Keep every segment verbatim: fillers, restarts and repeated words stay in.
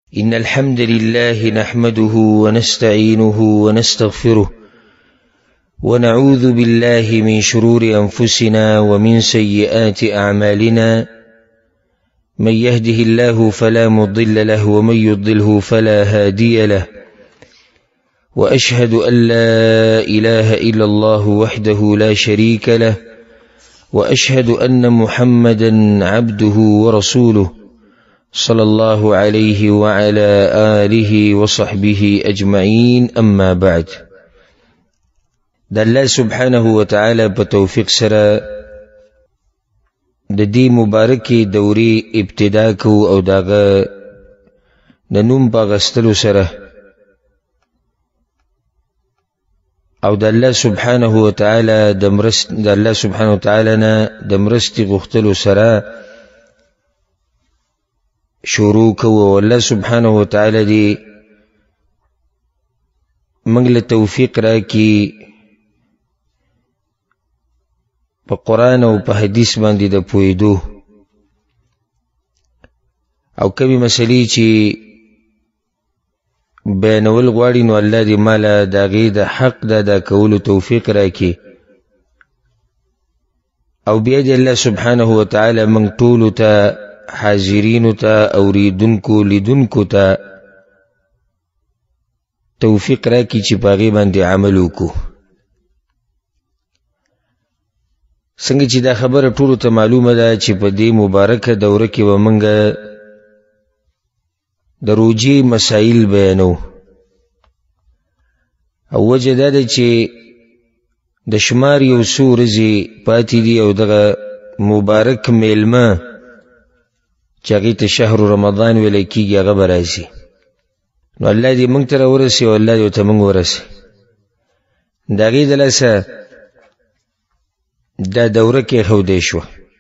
إن الحمد لله نحمده ونستعينه ونستغفره ونعوذ بالله من شرور أنفسنا ومن سيئات أعمالنا من يهده الله فلا مضل له ومن يضلله فلا هادي له وأشهد أن لا إله إلا الله وحده لا شريك له وأشهد أن محمدا عبده ورسوله صلى الله عليه وعلى آله وصحبه أجمعين أما بعد. د الله سبحانه وتعالى بتوفيق سره د دې مبارکي دوري ابتدا کو او داغه د نوم باغستلو سره او د الله سبحانه وتعالى د مرست د الله سبحانه وتعالى نه د مرستي غختلو سره شروع کو. الله سبحانه وتعالى دې موږ له توفیق راکړي په قرآن او په حدیث باندې د پوهېدو او کومې مسلې چې بیانول غواړي نو الله دې ماله د هغې د حق د ادا کولو توفیق راکړي او بیا دې الله سبحانه وتعالى موږ ټولو ته حاضرینو ته اوریدونکو لیدونکو ته توفیق راکړي چې په هغې باندې عمل وکړو. څنګه چې دا خبره ټولو ته معلومه ده چې په دې مبارکه دوره کې به موږ د روژې مسایل بیانو او وجه دا ده چې د شمار یو څو ورځې پاتې دي او دغه مبارک میلمه چې هغې ته شهر رمضان ویلی کېږي هغه به راځي نو الله دې موږ ته راورسوي او الله دې ورته موږ ورسوي. د هغې د لاسه دا دوره کې ښودی شوه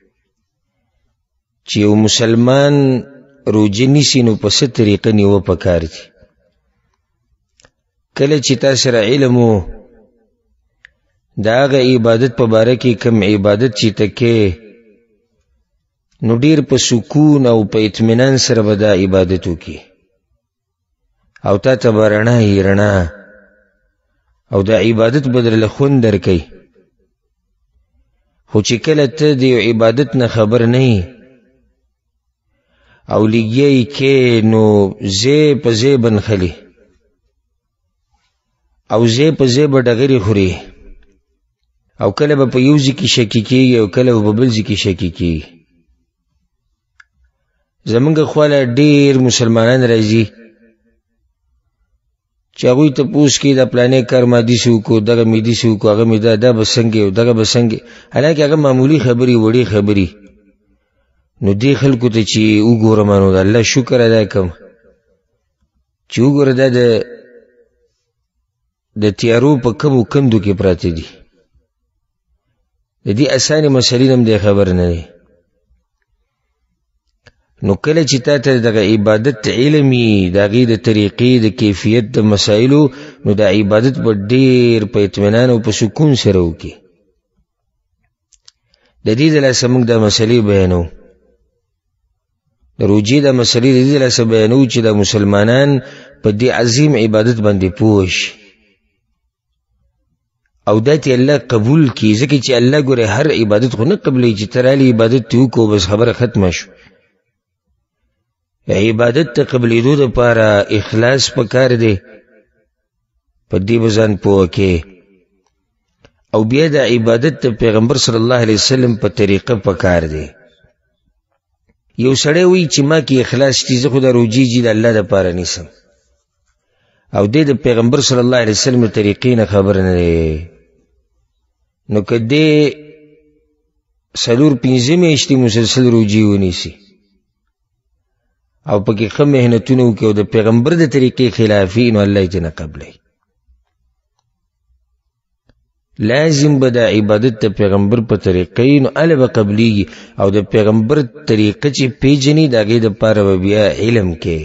چې یو مسلمان روژه نیسي نو په څه طریقه نیوه پکار دي. کله چې تا سره علم و د هغه عبادت په باره کې کوم عبادت چې ته کې نو ډیر په سکون او په اطمینان سره به دا عبادت وکړي او تا ته به رڼا یې رڼا او دا عبادت به درله خوند درکوي. خو چې کله ته د یو عبادت نه خبر نه یې او لګیا یې کې نو ځای په ځای به نښلي او ځای په ځای به ډغرې خوري او کله به په یو ځای کې شکي کېږي او کله به په بل ځای کې شکي کېږي. زمونږ خواله ډېر مسلمانان راځي چې هغوی تپوس کوي دا پلانې کار ما داسې وکړو دغه مې داسې وکړو هغه مې دا دا به څنګې او دغه به څنګې حالانکې هغه معمولي خبرې وړې خبرې نو دې خلکو ته چې وګورم نو د الله شکر ادا کړم چې وګوره دا د د تیارو په کمو کندو کې پراته دي د دې اسانې مسلې هم دې خبر نه دی. نو کله چې تا ته دغه عبادت علم وي د هغې د طریقې د کیفیت د مسایلو نو دا عبادت به ډېر په اطمینان او په سکون سره وکړي. د دې د لاسه موږ دا مسلې بیانو د روژې دا مسلې د دې د لاسه بیانو چې دا مسلمانان په دې عظیم عبادت باندې پوه شي او دا ته الله قبول کړي ځکه چې الله ګوره هر عبادت خو نه قبلوي چې ته رالې عبادت ته وکړو بس خبره ختمه شو. عبادت ته قبلېدو دپاره اخلاص پکار دی په دې به ځان پوه کې او بیا د عبادت ته پیغمبر صلی الله علیه وسلم په طریقه پکار دی. یو سړی وایي چې ما کې اخلاص شته زه خو د روژې جي د الله دپاره نیسم او دی د پیغمبر صلی الله علیه وسلم د طریقې نه خبر نه دی نو که دی څلور پنځه میاشتې مسلسل روژې ونیسي او پکې ښه محنتونه وکړي او د پیغمبر د طریقې خلافي نو الله یې ته نه قبلوي. لازم به دا عبادت د پیغمبر په طریقې نو هله به قبلیږي او د پیغمبر طریقه چې پیژني د هغې دپاره به بیا علم کې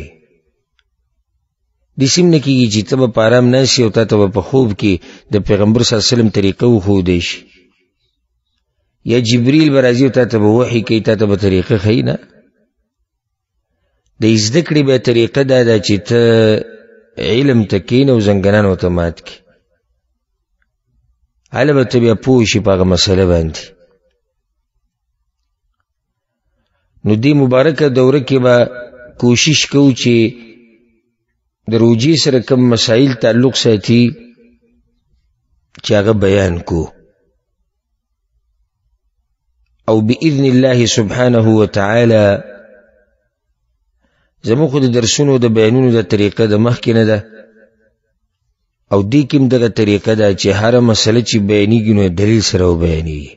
داسې هم نه کېږي چې ته به په ارام ناست یې او تا ته به په خوب کې د پیغمبر صلی الله علیه وسلم طریقه وښودی شي یا جبریل به راځي او تا ته به وحي کوي تا ته به طریقه ښیي نه د زده کړې به طریقه دا ده چې ته علم ته کښېنه او زنګنان ورته مات کړې، هله به ته بیا پوه شي په هغه مسله باندې. نو دې مبارکه دوره کې به کوشش کوو چې د روجې سره کم مسایل تعلق ساتي چې هغه بیان کو، او باذن الله سبحانه وتعالى زموږ خو د درسونو د بیانونو د طریقه د مخکې نه ده، او دې کې هم دغه طریقه ده چې هره مسله چې بیانېږي نو دلیل سره وبیانېږي.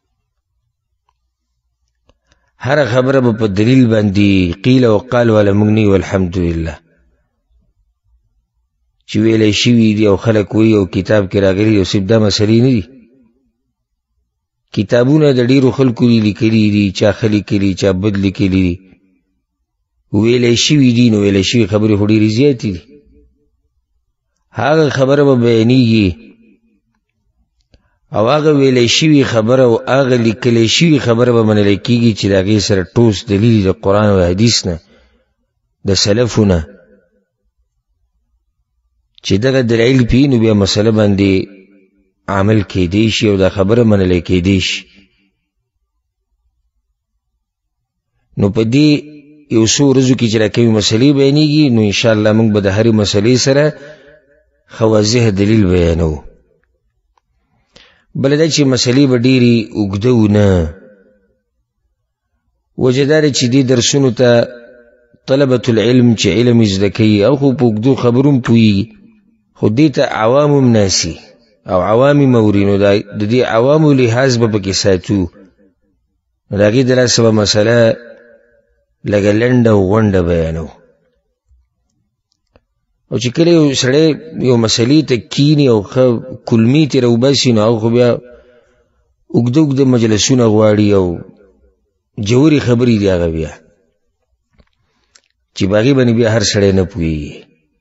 هره خبره به په دلیل باندې قیل او قال والا موږ نه یو، الحمدلله چې ویلی شوي دي او خلک وایي او کتاب کې راغلي او صرف دا مسلې نه دي. کتابونه د ډېرو خلکو دي لیکلي دي، چا ښه لیکلي چا بد لیکلي دي، ویلی شوي دي، نو ویلی شوي خبرې خو ډېرې زیاتې دي. هغه خبره به بیانېږي او هغه ویلی شوي خبره او هغه لیکلی شوي خبره به منلی کېږي چې د هغې سره ټوس دلیل د قرآن او حدیث نه، د سلفو نه، چې دغه دلایل پې نو بیا مسله باندې عمل کېدی شي او دا خبره منلی کېدی شي. نو په دې یو څو ورځو کې چې راکوي مسلې بیانېږي نو انشاءالله موږ به د هرې مسلې سره ښه واضح دلیل بیانوو. بله دا چې مسلې به ډېرې اوږده ونه، وجه دا ده چې دې درسونو ته طلبة العلم چې علم یې زده کوي او خو په اوږدو خبرو هم پوهېږي، خو دې ته عوام هم ناسي او عوام یې موري، نو د دې عوامو لحاظ به پکې ساتو، نو د هغې د لاسه به مسله لږه لنډه او غونډه بیانو. او چې کله یو سړی یو مسلې ته کیني او ښه کلمې ترې راوباسي نو هغه خو بیا اوږده اوږده مجلسونه غواړي او جوړې خبرې دي هغه بیا چې په هغې باندې بیا هر سړی نه پوهېږي.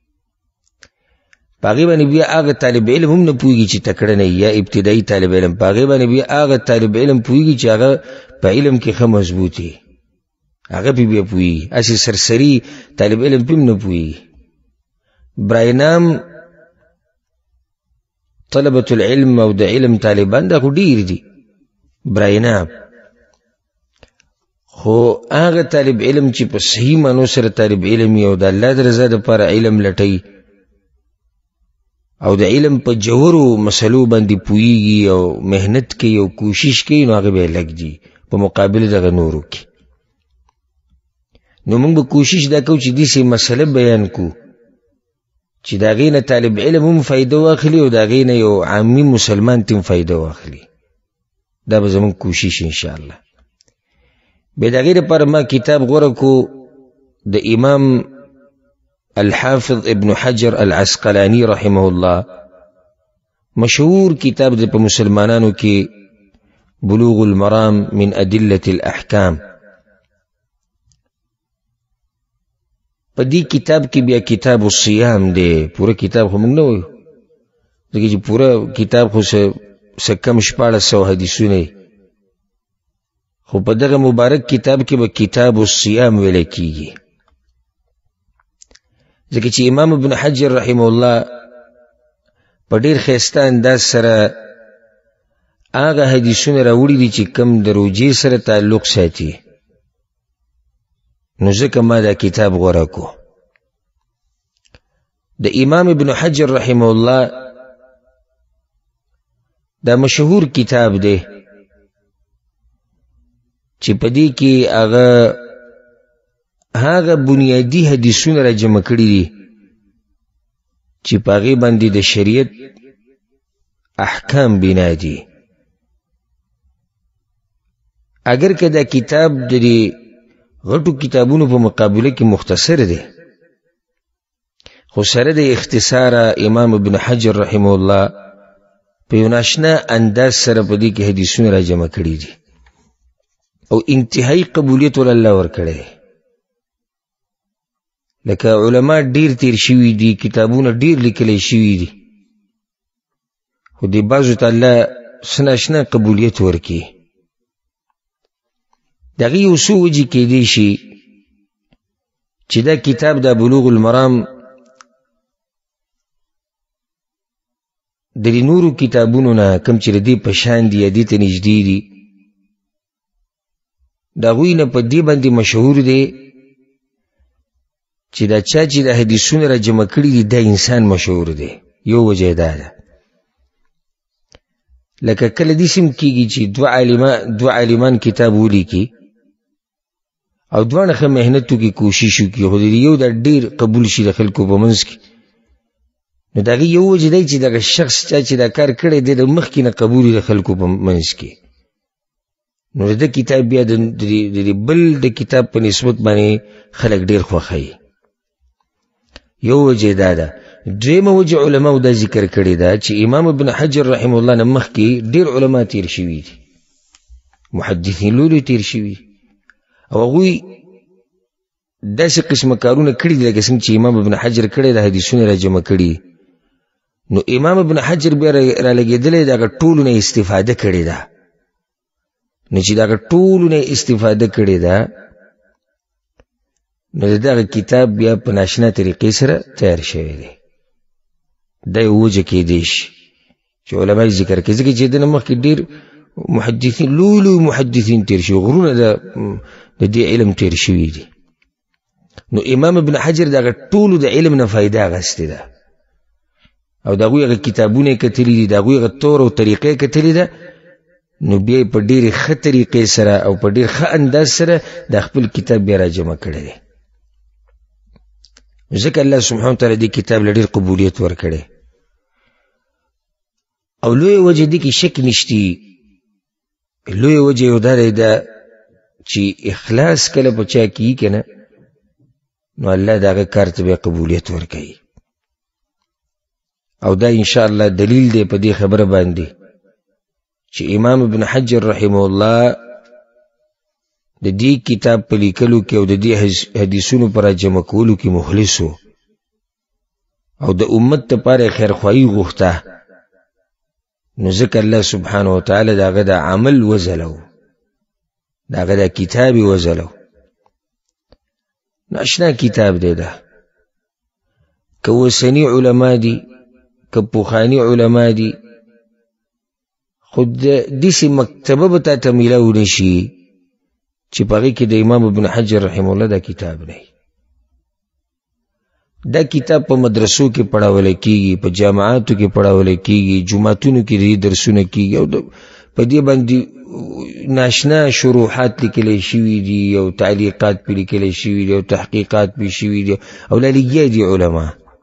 په هغې باندې بیا هغه طالب علم هم نه پوهېږي چې تکړه نه یا ابتدایي طالب علم، په هغې باندې بیا هغه طالب علم پوهېږي چې هغه په علم کې ښه مضبوط وي، هغه پې بیا پوهېږي. هسې سرسري طالب علم پې هم نه پوهېږي. براینام طلبة العلم او د علم طالبان دا خو ډېر دي براینام، خو هغه طالب علم چې په صحیح معنو سره طالب علم وي او د الله د رضا دپاره علم لټوي او د علم په جوړو مسلو باندې پوهېږي او محنت کوي او کوشش کوي، نو هغه به یې لږ دي په مقابل دغه نورو کې. نو موږ به کوشش دا کوو چې داسې مسله بیان کړو چې د هغې نه طالب علم هم فایده واخلي او د هغې نه یو عامي مسلمان ته هم فایده واخلي. دا به زموږ کوشش انشاءالله. بیا د هغې دپاره ما کتاب غوره کو د امام الحافظ ابن حجر العسقلاني رحمه الله، مشهور کتاب دی په مسلمانانو کې، بلوغ المرام من ادلة الاحکام. په دې کتاب کې بیا کتاب الصیام دی، پوره کتاب خو موږ نه وایو ځکه چې پوره کتاب خو څه کم شپاړس سوه حدیثونه، خو په دغه مبارک کتاب کې به کتاب الصیام ویلی کېږي، ځکه چې امام ابن حجر رحمه الله په ډېر ښایسته انداز سره هغه حدیثونه راوړي دي چې کم د روجې سره تعلق ساتي، نو ځکه ما دا کتاب غوره کو. د امام ابن حجر رحمه الله دا مشهور کتاب دی چې په دې کې هغه هغه بنیادی حدیثونه را جمع کړي دي چې په هغې باندې د شریعت احکام بنا دي. اگر که دا کتاب د دې غټو کتابونو په مقابله کې مختصر دی، خو سره د اختصاره امام ابن حجر رحمه الله په یو ناشنا انداز سره په دې کې حدیثونه را جمع کړي دي او انتهایی قبولیت ول الله ورکړی دی. لکه علما ډیر تیر شوي دي، کتابونه ډیر لیکلی شوي دي، خو دې بعضو ته الله څه ناشنا قبولیت ورکړي. د هغې یو څو وجې کېدی شي چې دا کتاب دا بلوغ المرام د نورو کتابونو نه کم چې د دې په شان دي یا دې ته نږدې دي د هغوی نه په دې باندې مشهور دی چې دا چا چې د حدیثونه را جمع کړي دي دا انسان مشهور دی. یو وجه دا ده لکه کله دې سم کېږي چې دوه عالمان دوه عالمان کتاب ولیکي او دواړه ښه محنت وکړي کوشش وکړي خو د یو دا ډېر قبول شي د خلکو په منځ کې نو د هغې یو وجه دی چې دغه شخص چا چې دا کار کړی دی د مخکې نه قبول د خلکو په منځ کې نو د کتاب بیا د بل د کتاب په نسبت باندې خلک ډېر خوښوي. یو وجه دا ده. درېیمه وجه علماو دا ذکر کړې ده چې امام ابن حجر رحمه الله نه مخکې ډېر علما تیر شوي دي محدثین لولو تیر شوي او هغوی داسې قسمه کارونه کړي دي لکه څنګه چې امام ابن حجر کړی د حدیثونه را جمع کړي نو امام ابن حجر بیا را لګېدلی د هغه ټولو نه استفاده کړې ده نو چې د هغه ټولو نه استفاده کړې ده نو د دغه کتاب بیا په ناشنا طریقې سره تیار شوی دی. دا یو وجه کېدی شي چې علما یې ذکر کوي ځکه چې د نه مخکې ډېر محدثین لوی لوی محدثین تیر شوي غرونه د دې علم تیر شوي دي نو امام ابن حجر دغه ټولو د علم نه فایده اخیستې ده او د هغوی هغه کتابونه یې کتلي دي د هغوی هغه طور او طریقه یې کتلې ده نو بیا په ډېرې ښه طریقې سره او په ډېر ښه انداز سره د خپل کتاب بیا را جمع کړی دی. ځکه الله سبحانه وتعالی دې کتاب له ډېر قبولیت ورکړی او لویه وجه دې کې شک نشتی لویه وجه یو دا دی ده چې اخلاص کله په چا کیږي که نه نو الله د هغه کار ته بیا قبولیت ورکوي او دا انشاءالله دلیل دی په دې خبره باندې چې امام ابن حجر رحمه الله د دې کتاب په لیکلو کې او د دې حدیثونو په راجمع کولو کې مخلص و او د امت دپاره یې خیرخواهي غوښته نو ځکه الله سبحانه وتعالی د هغه د عمل وځلو د هغه د کتاب یې وځلو نو اشنا کتاب دی ده که اوسني علما دي که پخواني علما دي خو داسې مکتبه به تا ته میلاو نه شي چې په هغې کې د امام ابن حجر رحمه الله دا کتاب دی. دا کتاب په مدرسو کې پړاولی کېږي په جامعاتو کې پړاولی کېږي جوماتونو کې دې درسونه کېږي او په دې باندې ناشنا شروحات لیکلی شوي دي او تعلیقات پې لیکلی شوي دي او تحقیقات پې شوي دي او لا لګیا دي علما.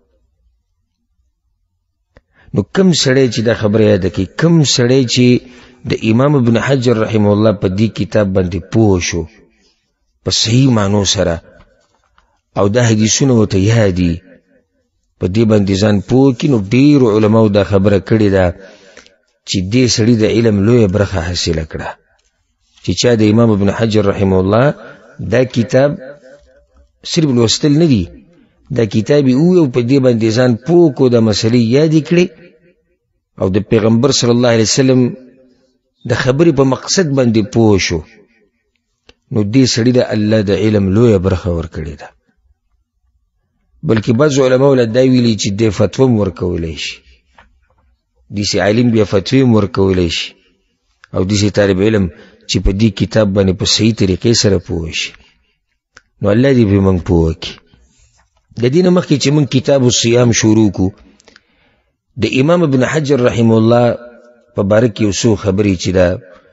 نو کم سړی چې دا خبره یاده کړي کم سړی چې د امام ابن حجر رحمه الله په دې کتاب باندې پوه شو په صحیح معنو سره او دا حدیثونه ورته یادي په دې باندې ځان پوه کړي نو ډېرو علماو دا خبره کړې ده چې دې سړي د علم لویه برخه حاصله کړه چې چا د امام ابن حجر رحمه الله دا کتاب صرف لوستل نه دي دا کتاب یې وویو په دې باندې ځان پوه کړو دا مسلې یادې کړې او د پیغمبر صلی الله علیه وسلم د خبرې په مقصد باندې پوه شو نو دې سړي د الله د علم لویه برخه ورکړې ده. بلکې بعض علماو له دا ویلي چې دې فتوا هم ورکولی شي داسې عالم بیا فتوی هم ورکولی شي او داسې طالب علم چې په دې کتاب باندې په صحیح طریقې سره پوه شي نو الله دې پرې موږ پوه کړي. د دې نه مخکې چې موږ کتاب الصیام شروع کړو د امام ابن حجر رحمه الله په باره کې یو څو خبرې چې دا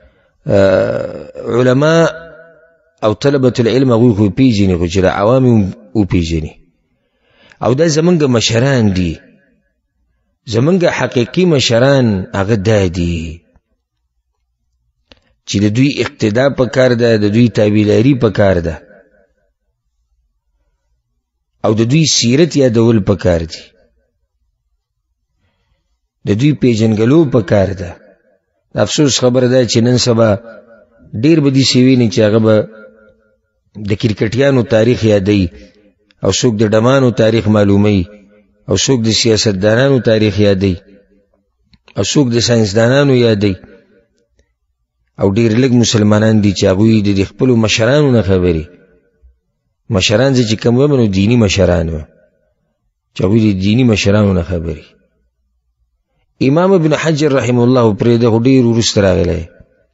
علما او طلبة العلم هغوی خو پیژني خو چې د عوام هم وپیژني او دا زمونږ مشران دي زمونږ حقیقي مشران هغه دا دي چې د دوی اقتدا په کار ده د دوی تابعداري په کار ده او د دوی سیرت یادول په کار دي د دوی پیژنګلو په کار ده. افسوس خبره ده چې نن سبا ډېر به داسې ویني چې هغه به د کرکټیانو تاریخ یادوي او څوک د ډمانو تاریخ معلوموي او څوک د سیاستدانانو تاریخ یادوي او څوک د ساینسدانانو یادوي او ډېر لږ مسلمانان دي چې هغوی د خپلو مشرانو نه خبري مشران چې کوم و نو دینی مشران و چې هغوی د دینی مشرانو نه خبري. امام ابن حجر رحم الله پرې د ډېر وروسته راغلی،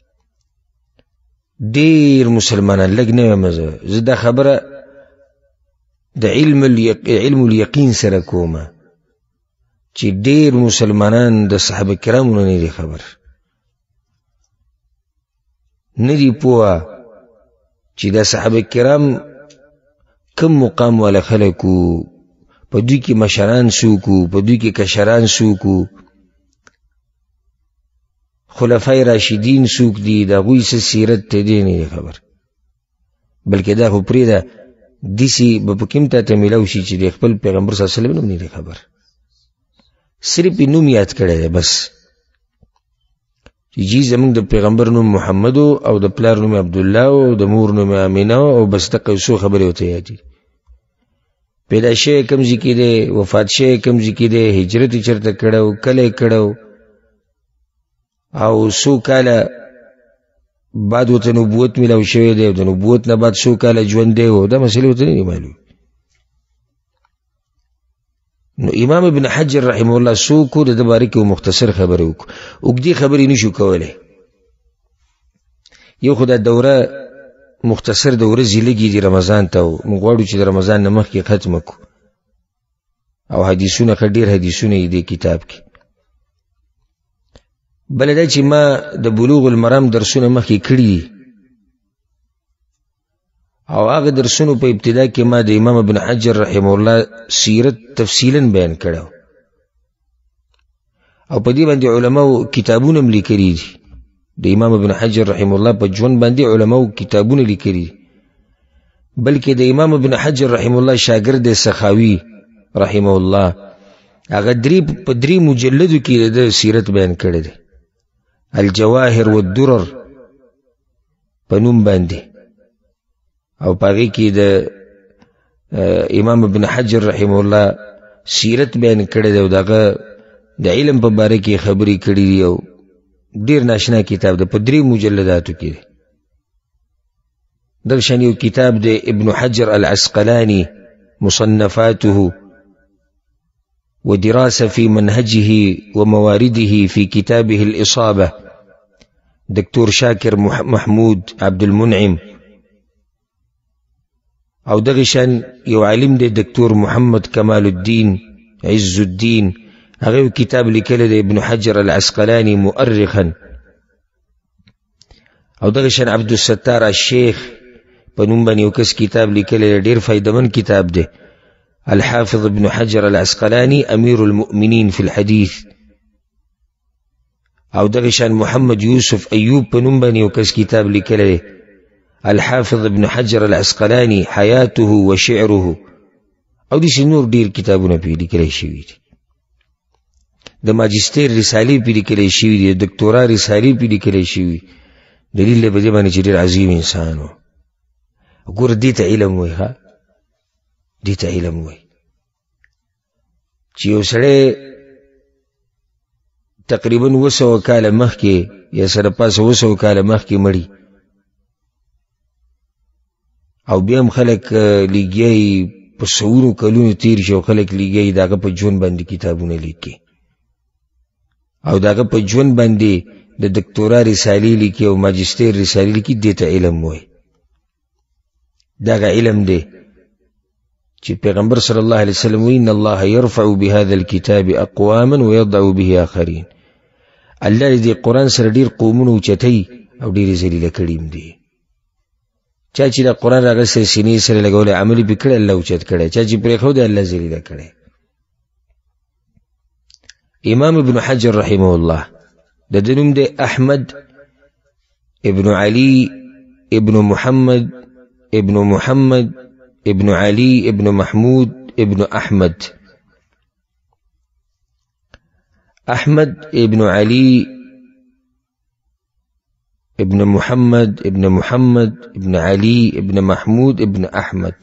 ډېر مسلمانان لږ نه یم زه دا خبره د علم علم الیقین سره کومه چې ډېر مسلمانان د صحابه کرامو نه دي خبر، نه دي پوه چې دا صحابه کرام کم مقام والا خلکو، په دوی کې مشران څوک وو، په دوی کې کشران څوک وو، خلفای راشدین څوک دي، د هغوی څه سیرت ته دی نه دی خبر. بلکې دا خو پرېږده داسې به په کوم تا ته میلاو شي چې د خپل پیغمبر صلی الله علیه وسلم نه دی خبر، صرف یې نوم یاد کړی دی بس چې جی زموږ د پیغمبر نوم محمد او د پلار نوم عبدالله او د مور نوم امینه او بس دقه څو خبرې ورته یاد دي. پیدا شوی کوم ځای کې دی، وفات شوی کوم ځای کې دی، هجرت یې چېرته کړی و، کله یې کړی و، او څو کاله بعد ورته نبوت میلاو شوی دی او د نبوت نه بعد څو کاله ژوند دی و، دا مسلې ورته نه دي معلوم. نو امام ابن حجر رحمه الله څوک و د ده باره کې مختصر خبرې وکړو، اوږدې خبرې نشو کولی. یو خو دا دوره مختصر د ورځې لږې دي رمضان ته، موږ غواړو چې د رمضان نه مخکې ختمه کړو، او حدیثونه ښه ډېر حدیثونه یې دې کتاب کې. بله دا چې ما د بلوغ المرام درسونه مخکې کړي دي، او هغه درسونو په ابتدا کې ما د امام ابن حجر رحمه الله سیرت تفصیلا بیان کړو، او په دې باندې علماو کتابونه هم لیکلي دي. د امام ابن حجر رحمه الله په ژوند باندې علماو کتابونه لیکلي دي، بلکې د امام ابن حجر رحمه الله شاګرد سخاوي رحمه الله هغه درې په درې مجلدو کې د سیرت بیان کړی دی، الجواهر والدرر په نوم باندې، او په هغې کې د امام ابن حجر رحمه الله سیرت بیان کړی دی او د هغه د علم په باره کې خبرې کړي دي، او ډېر ناشنا کتاب دی، په درې مجلداتو کې دی. دغه شان یو کتاب دی ابن حجر العسقلاني مصنفاته ودراسة في منهجه وموارده في كتابه الإصابة، دكتور شاكر محمود عبد المنعم. او دغه شان یو عالم دی دکتور محمد کمال الدین عز الدین، هغه کتاب لیکلی دی ابن حجر العسقلاني مؤرخا. او دغه شان عبد الستار الشیخ په نوم باندې یو کس کتاب لیکلی دی، ډېر فایدمن کتاب دی، الحافظ ابن حجر العسقلاني امیر المؤمنین فی الحدیث. او دغه شان محمد یوسف ایوب په نوم باندې یو کس کتاب لیکلی دی، الحافظ ابن حجر العسقلاني حیاته وشعره. او داسې نور ډېر کتابونه پې لیکلی شوي دي، د ماجستیر رسالې پې لیکلی شوي دي، د دکتورا رسالې پې لیکلی شوي. دلیل دی په دې باندې چې ډېر عظیم انسان و. ګوره دې ته علم وایي، ښه دې ته علم وایي چې یو سړی تقریبا اوه سوه کاله مخکې یا سره پاسه اوه سوه کاله مخکې مړي، او بیا هم خلک لیږي په سوونو کلونو تیر شي او خلک لیږي د هغه په ژوند باندې کتابونه لیکي، او د هغه په ژوند باندې د دکتورا رسالې لیکي او ماجستیر رسالې لیکي. دې ته علم وایي. دغه علم دی چې پیغمبر صلی الله علیه وسلم وایي ان الله يرفع بهذا الكتاب اقواما ويضع به آخرين. الله دې قرآن سره ډېر قومونه اوچتوي او ډېرې ذلیله کړي هم دي. چا چې د قرآن راغستی سینې سره لګولی عمل پې کړی الله اوچت کړی، چا چې پرېښودی الله ذلیله کړی. امام ابن حجر رحمه الله د ده نوم دی احمد ابن علي ابن محمد ابن محمد ابن علي ابن محمود ابن احمد. احمد ابن علي ابن محمد ابن محمد ابن علي ابن محمود ابن احمد.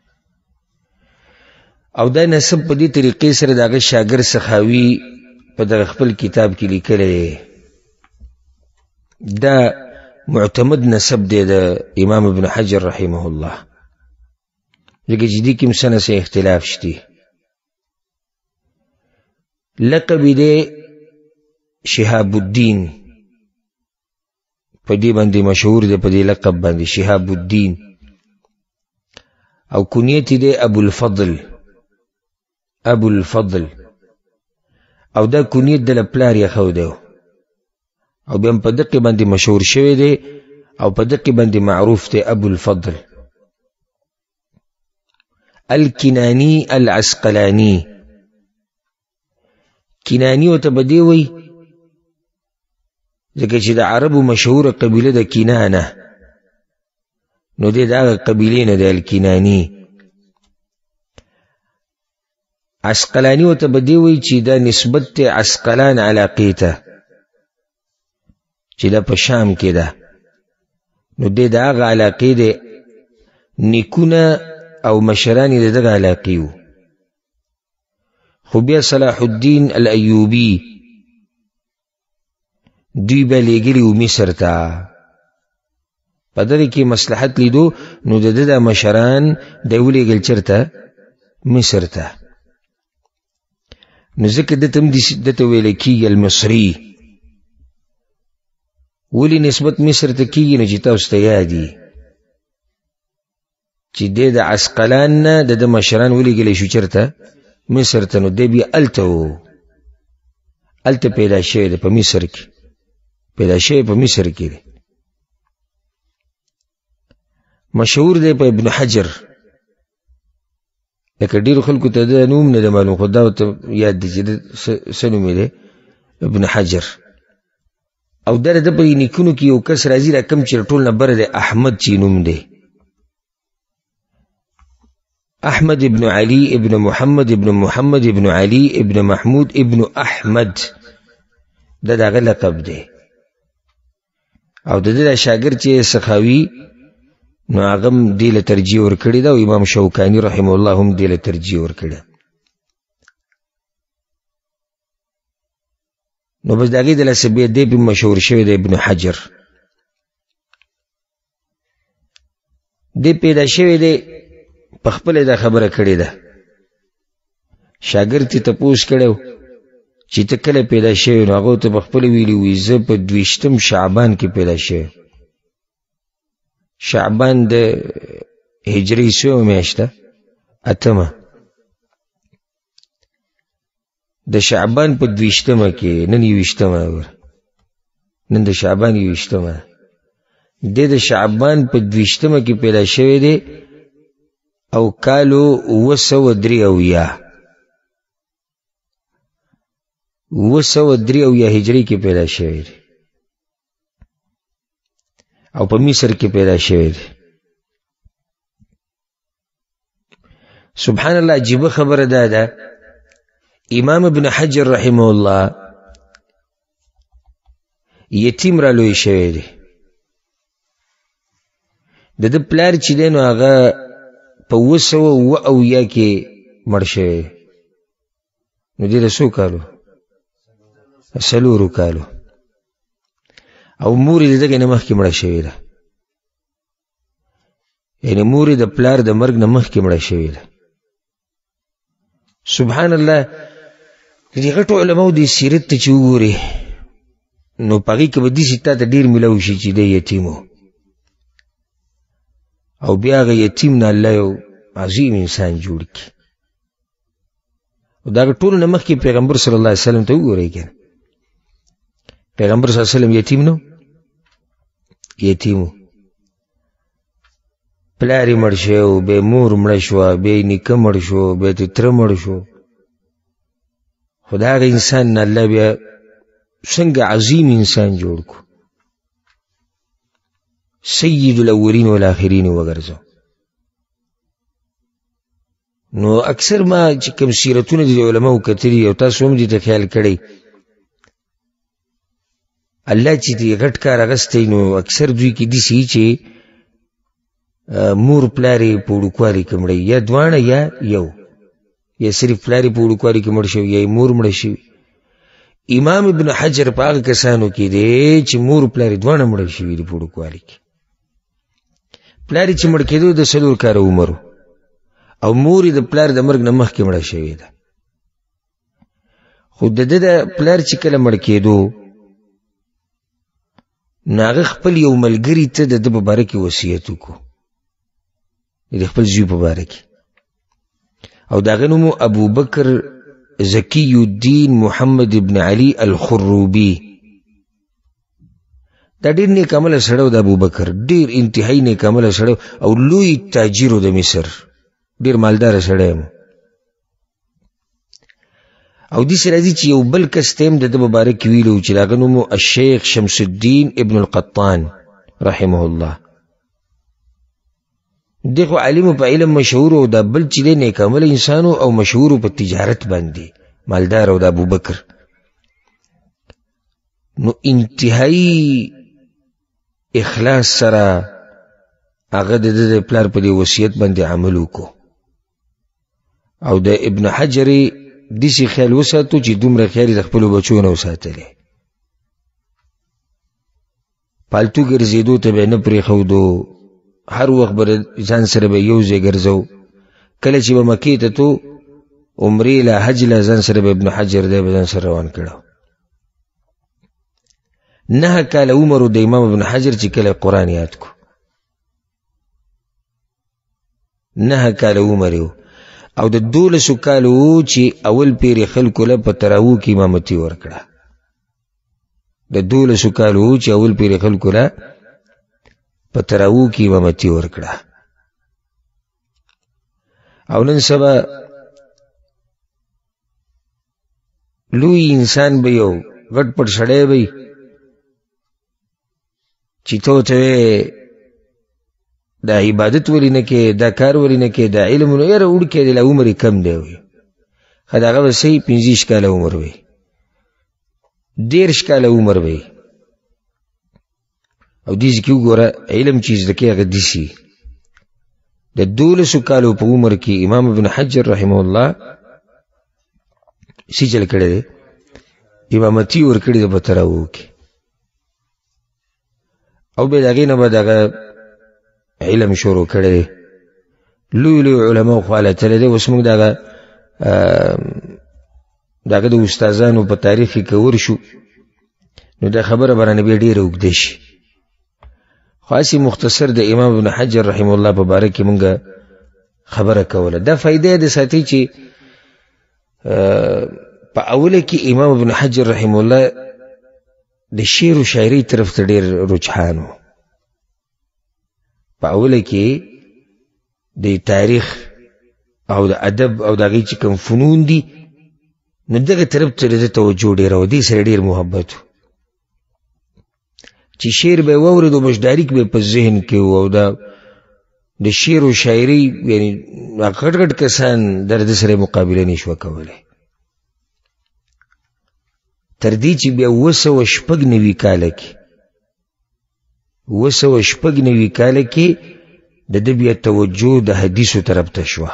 او دا نسب په دې طریقې سره د هغه شاګرد سخاوي په دغه خپل کتاب کې لیکلی. دا معتمد نسب دی د امام ابن حجر رحمه الله. ځکه چې دې کې څه نه څه اختلاف شته. لقب دې شهاب الدین، په دې باندې مشهور دی، په دې لقب باندې شهاب الدین. او کنیت دې ابو الفضل، ابو الفضل. او دا کنیت د پلار یې خو دی، او بیا په دقه باندې مشهور شوی دی او په دقه باندې معروف دی ابو الفضل. الکنانی العسقلانی، کنانی او ته بدی وی ځکه چې د عربو مشهوره قبیله د کنانه، نو دې دا قبیله نه د الکنانی. عسقلانی او ته بدی وی چې دا نسبت ته عسقلان علاقه ته چې دا په شام کې ده، نو دې دا هغه علاقه ده نیکونه او مشران یې دغه علاقه وو. خو بیا صلاح الدین الایوبی دوی به لېږلي وو مصر ته، په دغه کې مصلحت لیدو، نو د ده د مشران دی ولېږل چېرته؟ مصر ته. نو ځکه ده ته هم دته ویلی کېږي المصري. ولې نسبت مصر ته کېږي؟ نو چې تاسو ته یاد وي چې دی د عسقلان نه د ده مشران ولېږلی شو چېرته؟ مصر ته. نو دی بیا هلته و، هلته پیدا شوی دی، په مصر کې پیدا شوی، په مصر کې دی. مشهور دی په ابن حجر، لکه ډېرو خلکو ته د نوم نه دی معلوم، خو دا ورته یاد دی چې د څه نوم دی؟ ابن حجر. او دا د په نیکونو کې یو کس راځي را کم چې ټول نه بره دی، احمد چې نوم دی، احمد ابن علي ابن محمد ابن محمد ابن علي ابن محمود ابن احمد، دا دغه لقب دی. او د دې شاګرد چې سخاوي، نو هغه هم دې له ترجیح ورکړې ده، او امام شوکاني رحمه الله هم دې له ترجیح ورکړې. نو بس د هغې د لاسه بیا دی بیا مشهور شوی دی ابن حجر. دی پیدا شوی دی په خپله دا خبره کړې ده، شاګرد یې تپوس کړی چې ته کله پیدا شوی؟ نو هغه ته په خپله ویلي وي زه په دویشتم شعبان کې پیدا شوی. شعبان د هجري څومره میاشت ده؟ اتمه. د شعبان په دویشتمه کې، نن یویشتمه، نن د شعبان یویشتمه، دی د شعبان په دویشتمه کې پیدا شوی دی، او کالو اوه سوه درې اویا اوه سوه درې اویا هجري کې پیدا شوی دی، او په مصر کې پیدا شوی دی. سبحان الله، عجیبه خبره دا ده، امام ابن حجر رحمه الله یتیم را لوی شوی دی. د ده پلار چې دی نو هغه په اوه سوه اوه اویا کې مړ شوی، نو دې د څو کالو؟ څلورو کالو. او مور یې د دغې نه مخکې مړه شوې ده، یعنې مور یې د پلار د مرګ نه مخکې مړه شوې ده. سبحان الله، د دې غټو علماو دې سیرت ته چې وګورې، نو په هغې کې به داسې تا ته ډېر میلاو شي چې دی یتیم و، او بیا هغه یتیم نه الله یو عظیم انسان جوړ کړي. او د هغه ټولو نه مخکې پیغمبر صلی الله علیه وسلم ته وګورئ که پیغمبر صلی الله علیه وسلم یتیم نو؟ یتیم و. پلار یې مړ شو، بیا مور مړه شوه، بیا یې نیکه مړ شو، بیا یې تره مړ شو. خو د هغه انسان نه الله بیا څنګه عظیم انسان جوړ کو، سید الاولین والآخرین وګرځو. نو اکثر ما چې کوم سیرتونه د علماو کتلي، او تاسو هم دې ته خیال کړئ، الله چې دې غټ کار اغستی، نو اکثر دوی کې داسې چې مور پلار یې په وړوکوالي کې مړی، یا دواړه یا یو، یا صرف پلار یې په وړوکوالي کې مړ شوی، یا یې مور مړه شوي. امام ابن حجر په هغه کسانو کې دی چې مور پلار یې دواړه مړه شوي دي په وړوکوالي کې. پلار یې چې مړ کېدو د څلور کاله عمر، او مور د پلار د مرګ نه مخکې مړه شوې ده. خو د ده د پلار چې کله مړ کېدو نو هغه خپل یو ملګري ته د ده په باره کې وصیت وکړو، د خپل زوی په باره کې، او د هغه نوم ابوبکر زکی الدین محمد ابن علي الخروبي. دا ډېر نیک عمله سړی و د ابوبکر، ډېر انتهایي نیک عمله سړی او لوی تاجر و د مصر، ډېر مالداره سړی و. او داسې راځي چې یو بل کس ته هم د ده په باره کې ویلي و چې د هغه نوم الشیخ شمس الدین ابن القطان رحمه الله. دی خو عالم په علم مشهور و، دا بل چې دی نیک عمله انسان او مشهور په تجارت باندې مالدار و د ابوبکر. نو انتهایی اخلاص سره هغه د ده د پلار په دې وصیت باندې عمل وکړو. او د ابن حجر داسې خیال وساتو چې دومره خیال یې د خپلو بچو نه وساتلی. پالتو ګرځېدو ته به یې نه پرېښودو، هر وخت به ځان سره به یو ځای ګرځو. کله چې به مکې ته تو عمرې له حج له ځان سره به ابن حجر دی به ځان سره روان کړو. نه کاله عمر د امام ابن حجر چې کله قرآن یاد کو، نه کاله عمر یو، او د دولسو کالو و چې اول پیر خلکو له په تراوو کې امامتي ورکړه. د دولسو کالو و چې اول پیر خلکو له په تراوو کې امامتي ورکړه. او نن سبا لوی انسان به یو غټ پټ سړی وي چې تو ته دا عبادت ولی نه کې، دا کار ولی نه کې، دا علم نو یاره وړ کې د عمر کم دی وي. خو د هغه به صحیح پنځه کاله عمر وي، دېرش کاله عمر وي. او دې کې وګوره علم چې زده کې هغه داسې د دولسو کالو په عمر کې امام ابن حجر رحمه الله سی چل کړی دی، امامتي ورکړې ده په تراوو کې. او بیا د هغې نه به د هغه علم شروع کړی دی، لوی لوی علماو خواله تللی دی. اوس موږ د هغه د هغه د استادانو په تاریخ کې که ورشو نو دا خبره به رانه بیا ډېره اوږده شي. خو هسې مختصر د امام ابن حجر رحمه الله په باره کې موږ خبره کوله. دا فایده یې د ساتي چې په اوله کې امام ابن حجر رحمه الله د شعر و شاعري طرف ته ډېر رجحان و. په اوله کې د تاریخ او د ادب او د هغې چې کوم فنون دي نو دغه طرف ته د توجه ډېره و، دې سره ډېر محبت و. چې شعر به یې واورېد او مشداریک به یې په ذهن کې و، او دا د شعر و شاعري یعنې غټ غټ کسان در ده سره مقابله نه شوه کولی. تر دې چې بیا اوه سوه شپږ نوي کاله کې اوه سوه شپږ نوي کاله کې د ده بیا توجه د حدیثو طرف ته شوه،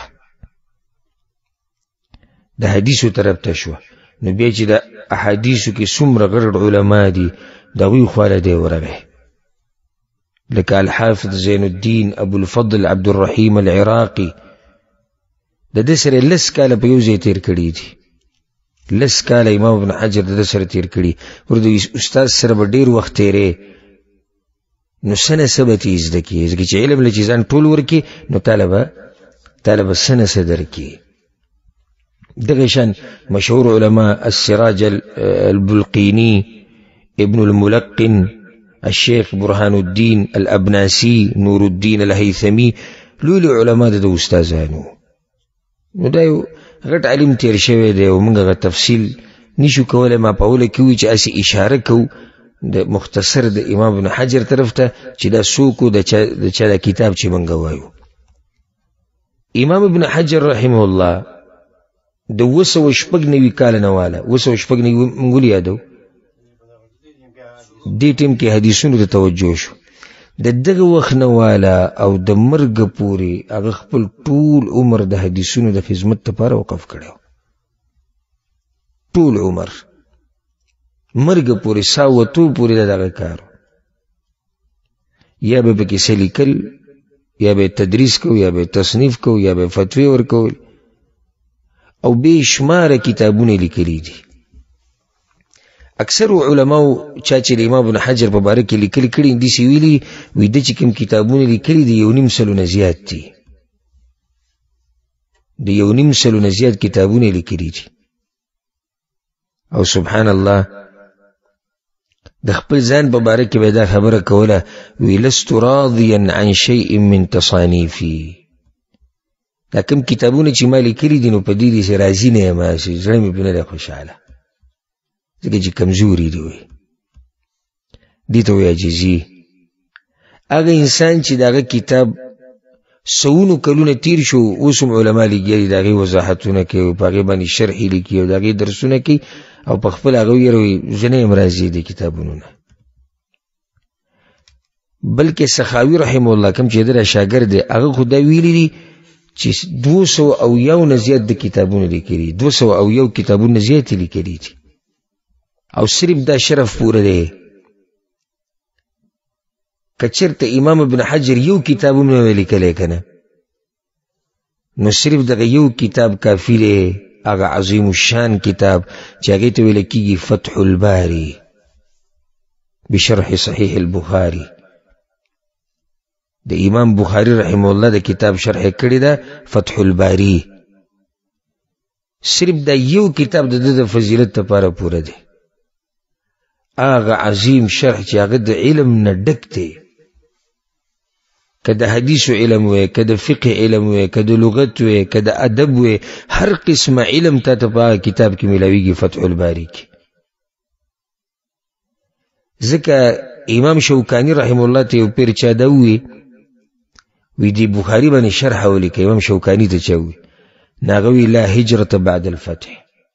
د حدیثو طرف ته شوه. نو بیا چې د احادیثو کې څومره غټ غټ علما دي د هغوی خواله دی ورغی، لکه الحافظ زین الدین ابوالفضل عبدالرحیم العراقي. د ده سره لس کاله په یو ځای تېر کړي دي، لس کاله امام ابن حجر د ده سره تېر کړي. ورته استاد سره به ډېر وخت تېرې نو څه نه څه به ترې زده کړي، ځکه چې علم له چې ځان ټول ورکړي نو تاله به تاله به څه نه څه درکړي. دغه شان مشهور علماء السراج البلقيني، ابن الملقن، الشيخ برهان الدين الأبناسي، نور الدين الهيثمي، لوی لوی علما د ده استادانو. نو دا یو غټ علم تېر شوی دی او موږ هغه تفصیل نشو کولی. ما په اوله کې وي چې هسې اشاره کوو د مختصر د امام ابن حجر طرف ته چې دا څوک و، د چا دا کتاب چې موږ وایو. امام ابن حجر رحمه الله د اوه سوه شپږ نوي کاله نه واله، اوه سوه شپږ نوي موږ ولې یادو، دې ټیم کې حدیثونو ته توجه شو. د دغه وخت نه واله او د مرګه پورې هغه خپل ټول عمر د حدیثونو د خدمت لپاره وقف کړی، ټول عمر مرګه پورې ساوتو پورې د دغه کار، یا به پکې څه لیکل یا به تدریس کو یا به تصنیف کو یا به فتوی ورکول او بے شمار کتابونه لیکلي دي. اکثر علماء چا چې امام ابن حجر په باره کې لیکلي کړي دي سی ویلي وي د چې کوم کتابونه لیکلي دي یو نیم سلونه زیات دي، د یو نیم سلونه زیات کتابونه لیکلي دي. او سبحان الله د خپل ځان په باره کې به دا خبره کوله وی لست راضیا عن شیء من تصانیفی، دا کوم کتابونه چې ما لیکلي دي نو په دې دې راضي نه یم، زړه مې پرې نه دی خوشحاله ځکه چې کمزوري دي. وي دې ته وایي عاجزي. هغه انسان چې د هغه کتاب سونو کلونه تیر شو اوس هم علما لیکي د هغې وضاحتونه کوي او په هغې باندې شرحې لیکي او د هغې درسونه کوي او په خپل هغه ویروي زه نه یم راضي د کتابونو نه. بلکې سخاوي رحمه الله کوم چې د را شاګرد دی هغه خو دا ویلي دي چې دوه سوه او یو نه زیات د کتابونه لیکلي، دوه سوه او یو کتابونه زیات لیکلي دي او صرف دا شرف پوره دی. که چېرته امام ابن حجر یو کتاب هم نه وی لیکلی که نه نو صرف دغه یو کتاب کافي دی، هغه عظیم الشان کتاب چې هغې ته ویل کېږي فتح الباري بشرح صحیح البخاري. د امام بخاری رحمه الله د کتاب شرح کړی ده فتح الباری. صرف دا یو کتاب د د فضیلت لپاره پوره دی. هغه عظیم شرح چې هغه د علم نه ډک دی، که د حدیثو علم وی، که د فقه علم وی، که د لغت وی، که د ادب وی، هر قسم علم تا ته په کتاب کې ملاویږي فتح الباری کې. ځکه امام شوکانی رحمه الله ته یو پیر چا دا ووی وی دی بخاری باندې شرح ولیکه، امام شوکانی ته چا ووی ناغه وی لا هجرت بعد الفتح،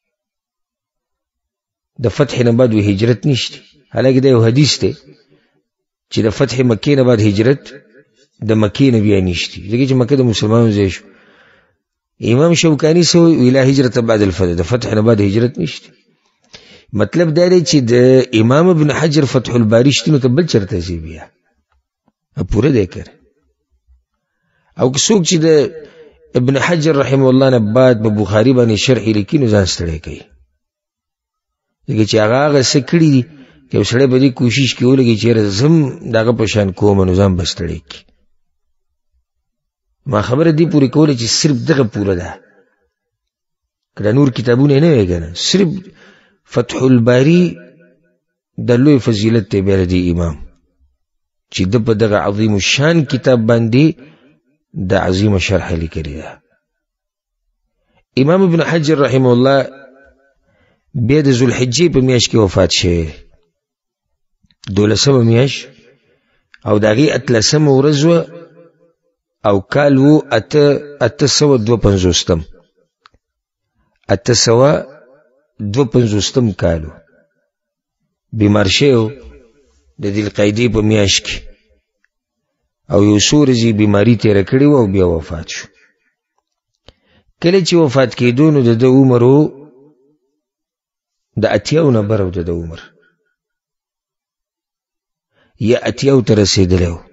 د فتح نه بعد وی هجرت نشته. حالانکه دا یو حدیث دی چې د فتح مکې نه بعد هجرت د مکې نه بیا نشته، ځکه چې مکه د مسلمانانو ځای شو. امام شوکانی سو وی لا هجرت بعد الفتح، د فتح نه بعد هجرت نشته. مطلب دا دی چې د امام ابن حجر فتح الباری شته نو ته بل چرته ځي بیا پوره دی کړ. او که څوک چې د ابن حجر رحمه الله نه بعد په بخاري باندې شرح لیکي نو ځان ستړی کوي، ځکه چې هغه هغه څه کړي دي که یو سړی په دې کوشش کې ولګي چې یاره زم د هغه په شان کوم نو ځان به ستړی کړي. ما خبره دې پورې کوله چې صرف دغه پوره ده، که دا نور کتابونه یې نه وی که نه، صرف فتح الباری د لوی فضیلت دی بیا د امام چې د په دغه عظیم الشان کتاب باندې د عظیم شرح لیکلې ده. امام ابن حجر رحمه الله بیا د ذوالحجې په میاشت کې وفات شوی، دولسمه میاشت او د هغې اتلسمه ورځ وه او کال و اته اته سوه دوه پنځوستم اته سوه دوه پنځوستم کال و. بیمار شوی و د ذوالقعدې په میاشت کې او یو څو ورځې بیماري تېره کړې وه او بیا وفات شو. کله چې وفات کېدو نو د ده عمر و د اتیاو نه بر و د ده عمر یا اتیاو ته رسېدلی و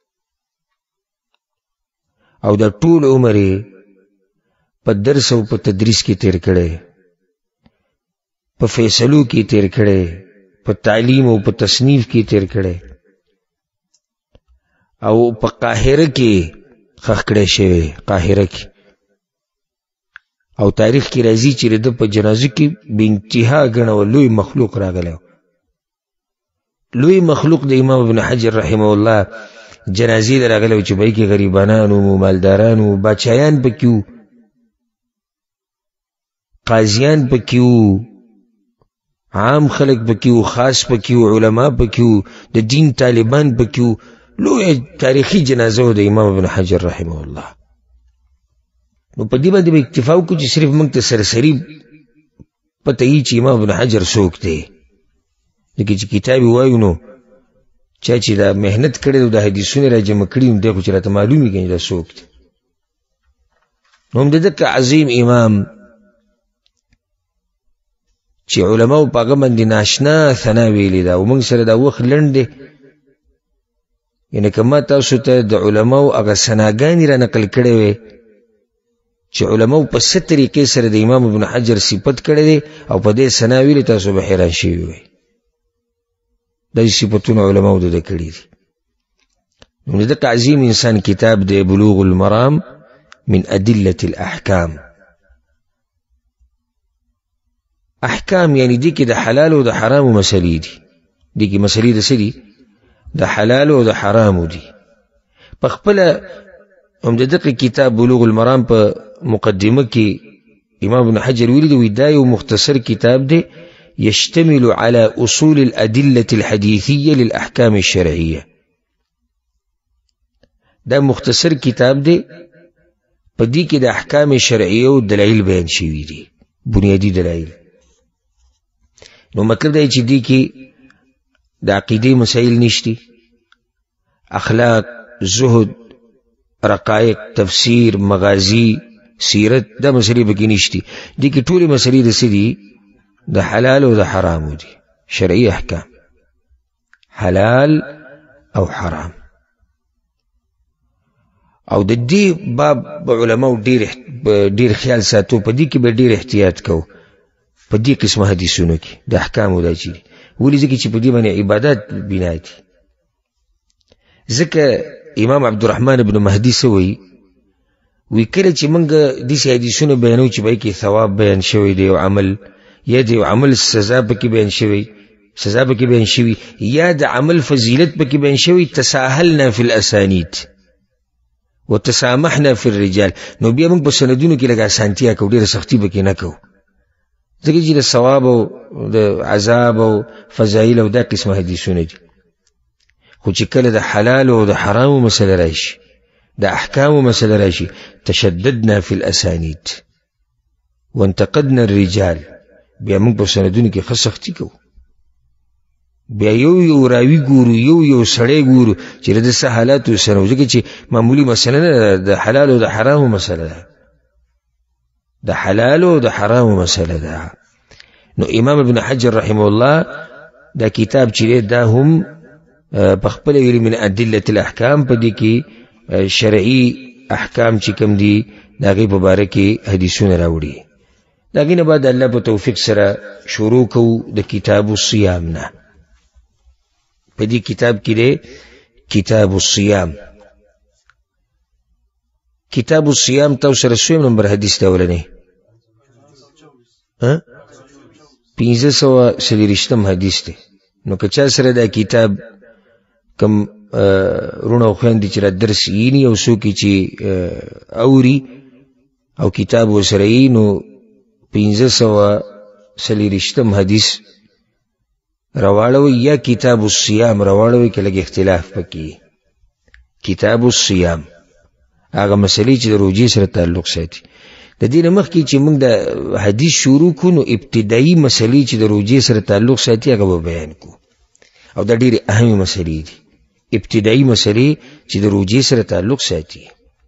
او د ټول عمر یې په درس او په تدریس کې تېر کړی، په فیصلو کې تېر کړی، په تعلیم او په تصنیف کې تېر کړی او په قاهره کې خښ کړی شوی، قاهره کې. او تاریخ کې راځي چې د په جنازه کې بې انتها ګڼه لوی مخلوق راغلی، لوی مخلوق د امام ابن حجر رحمه الله جنازې ته راغلی چې پکې غریبانان و، مالداران و، باچایان پکې و، قاضیان پکې و، عام خلق پکې و، خاص پکې و، علما پکې و، د دین طالبان پکې و. لوی تاریخي جنازه و د امام ابن حجر رحمه الله. نو په دې باندې به اکتفا وکړو چې صرف موږ ته سرسري پته وي چې امام ابن حجر څوک دی، ځکه چې کتاب یې وایو نو چا چې دا محنت کړی او دا حدیثونه را جمع کړي نو دی خو چې راته معلوم وي که دا څوک دی. نو هم د دغه عظیم امام چې علماو په هغه باندې ناشنا ثنا ویلې ده او موږ سره دا وخت لنډ دی یعنی کما تاسو ته د علماو هغه ثناګانې را نقل کړې وې چې علماو په څه طریقې سره د امام ابن حجر صفت کړی دی او په دې ثنا ویلې تاسو به حیران شوي وئ. دا صفتونه علماو د ده کړي دي. نو د عظیم انسان کتاب دی بلوغ المرام من ادله الاحکام. احکام یعنی دی کې د حلال او د حرام مسلې دي. دی کې مسلې د څه دي؟ د حلال او د حرام دي. په خپل هم د دغه کتاب بلوغ المرام په مقدمه کې امام ابن حجر ویلي دی دا یو مختصر کتاب دی يشتمل على اصول الادله الحديثيه للاحكام الشرعيه. دا مختصر کتاب دی په دې کې د احکام شرعیه او دلایل بیان شوي دي، بنیادی دلایل. نو مطلب دا چې دې کې د عقیدې مسائل نشتی، اخلاق، زهد، رقائق، تفسیر، مغازی، سیرت، دا مسئلې بکی نشتی. دې کې ټولې مسئلې د څه دي؟ د حلال او د حرام دي، شرعي احکام، حلال او حرام. او د دې باب علماء ډیر ډیر خیال ساتو، په دې کې به ډیر احتیاط کو په دې قسمه حدیثونو کې د احکام دا چي ولې ځکه چې په دې باندې عبادت بنا دي. ځکه امام عبدالرحمن ابن مهدی سوی وی کله چې موږ دې حدیثونه بیانو چې به کې ثواب بیان شوی دی او عمل یا دی عمل سزا پکې بیان شوی سزا پکې بیان شوی یا د عمل فضیلت پکې بیان شوی، تساهلنا فی الاسانید وتسامحنا فی الرجال. نو بیا موږ په سندونو کې لږه اسانتیا کوو، ډېره سختي پکې نه کوو، ځکه چې د ثواب او د عذاب او فضایل او دا قسمه حدیثونه دي. خو چې کله د حلال او د حرامو مسله راشي، د احکامو مسله راشي، تشددنا فی الاسانید وانتقدنا الرجال، بیا موږ په سندونو کې ښه سختي کوو. بیا یو یو راوي ګورو، یو یو سړی ګورو چې د څه حالاتو سره، ځکه چې معمولي مسله نه، د حلال او د حرامو مسله ده، د حلال او د حرامو مسله ده. نو امام ابن حجر رحمه الله دا کتاب چې دا هم په خپل ویلي من ادله الاحکام، په دې کې شرعي احکام چې کوم دي د هغې په باره کې حدیثونه راوړي. د هغې نه بعد الله په توفیق سره شروع کوو د کتاب الصیام نه. په دې کتاب کې دی کتاب الصیام. کتاب الصیام تاسو سره سویم نمبر حدیث دی اولنی پنځه سوه څلېرویشتم حدیث دی. نو که چا سره دا کتاب کم رونه او خویندې چې را درس ییني او څوک چې اوري او کتاب ورسره یي، نو پنځه سوه څلېرویشتم حدیث راواړوئ یا کتاب الصیام راواړوئ، که لږ اختلاف پکې. کتاب الصیام هغه مسلې چې د روجې سره تعلق ساتي. د دې نه مخکې چې موږ د حدیث شروع کړو نو ابتدایي مسلې چې د روجې سره تعلق ساتي هغه به بیان کړو، او دا ډېرې اهمې مسلې دي. ابتدایي مسلې چې د روجې سره تعلق ساتي.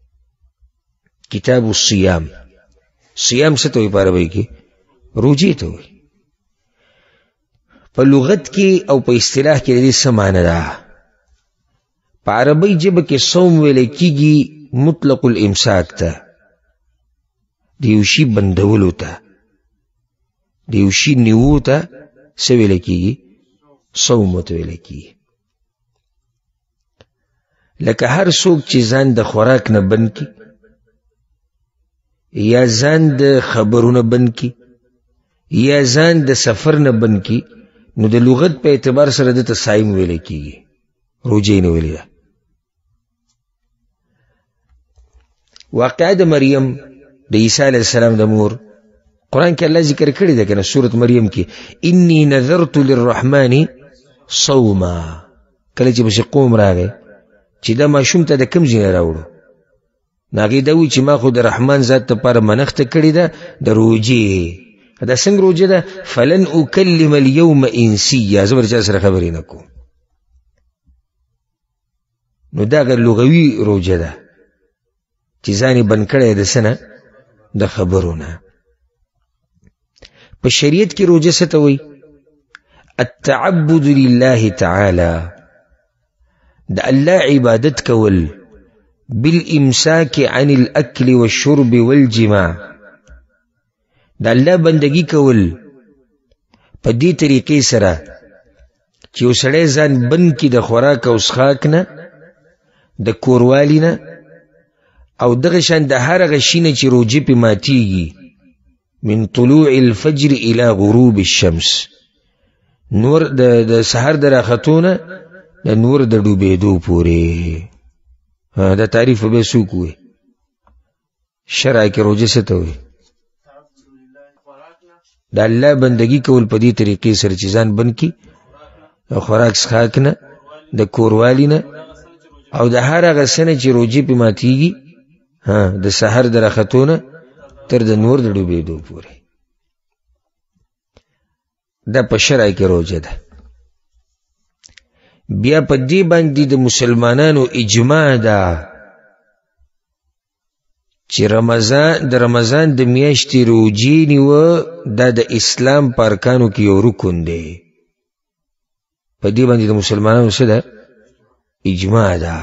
کتاب الصیام. صیام څه ته وایي په عربۍ کې؟ روجې ته وایي. په لغت کې او په اصطلاح کې د دې څه معنی ده؟ په عربۍ ژبه کې صوم ویلی کېږي مطلق الامساک ته، د یو شي بندولو ته، د یو شي نیوو ته څه ویلی کېږي؟ صوم ورته ویلی کېږي. لکه هر څوک چې ځان د خوراک نه بند کړي یا ځان د خبرونه بند کړي یا ځان د سفر نه بند کړي، نو د لغت په اعتبار سره دته صائم ویلی کېږي، روجې نه ویلی ده. واقعه د مریم د عیسی علیه السلام د مور قرآن کې الله ذکر کړی ده کنه، سورة مریم کې انی نذرت للرحمن صوما. کله چې بشي قوم راغی چې دا ماشوم ته د کوم ځای نه راوړو، نو هغې دا وایي چې ما خو د رحمان ذات دپاره منښته کړې ده د روجې. دا څنګه روجه ده؟ فلن اکلم اليوم انسیا، زه به د چا سره خبرې نه کوم. نو دا غیر لغوي روجه ده چې ځان یې بند کړی د څه نه؟ د خبرو نه. په شریعت کې روجه څه ته وایي؟ التعبد لله تعالی، د الله عبادت کول بالامساک عن الاکل والشرب والجماع، د الله بندگی کول په دې طریقې سره چې یو سړی ځان بند کړي د خوراک او څښاک نه، د کوروالي نه، او دغه شان د هر هغه شي نه چې روجې پې ماتیږي، من طلوع الفجر الى غروب الشمس، نور د سحر د راختو نه د نور د ډوبېدو پورې. دا تعریف به څوک وي؟ شرع کې روجه څه ته وي؟ د الله بندگی کول په دې طریقې سره چې ځان بند کړي د خوراک څښاک نه، د کوروالي نه، او د هر هغه څه نه چې روجې پې ماتیږي د سحر د راختو نه تر د نور د ډوبېدو پورې. دا په شرع کې روجه ده. بیا په دې باندې د مسلمانانو اجماع ده چې رمضان د رمضان د میاشتې روجې نیوه دا د اسلام په ارکانو کې یو رکن دی. په دې باندې د مسلمانانو څه ده؟ اجماع ده.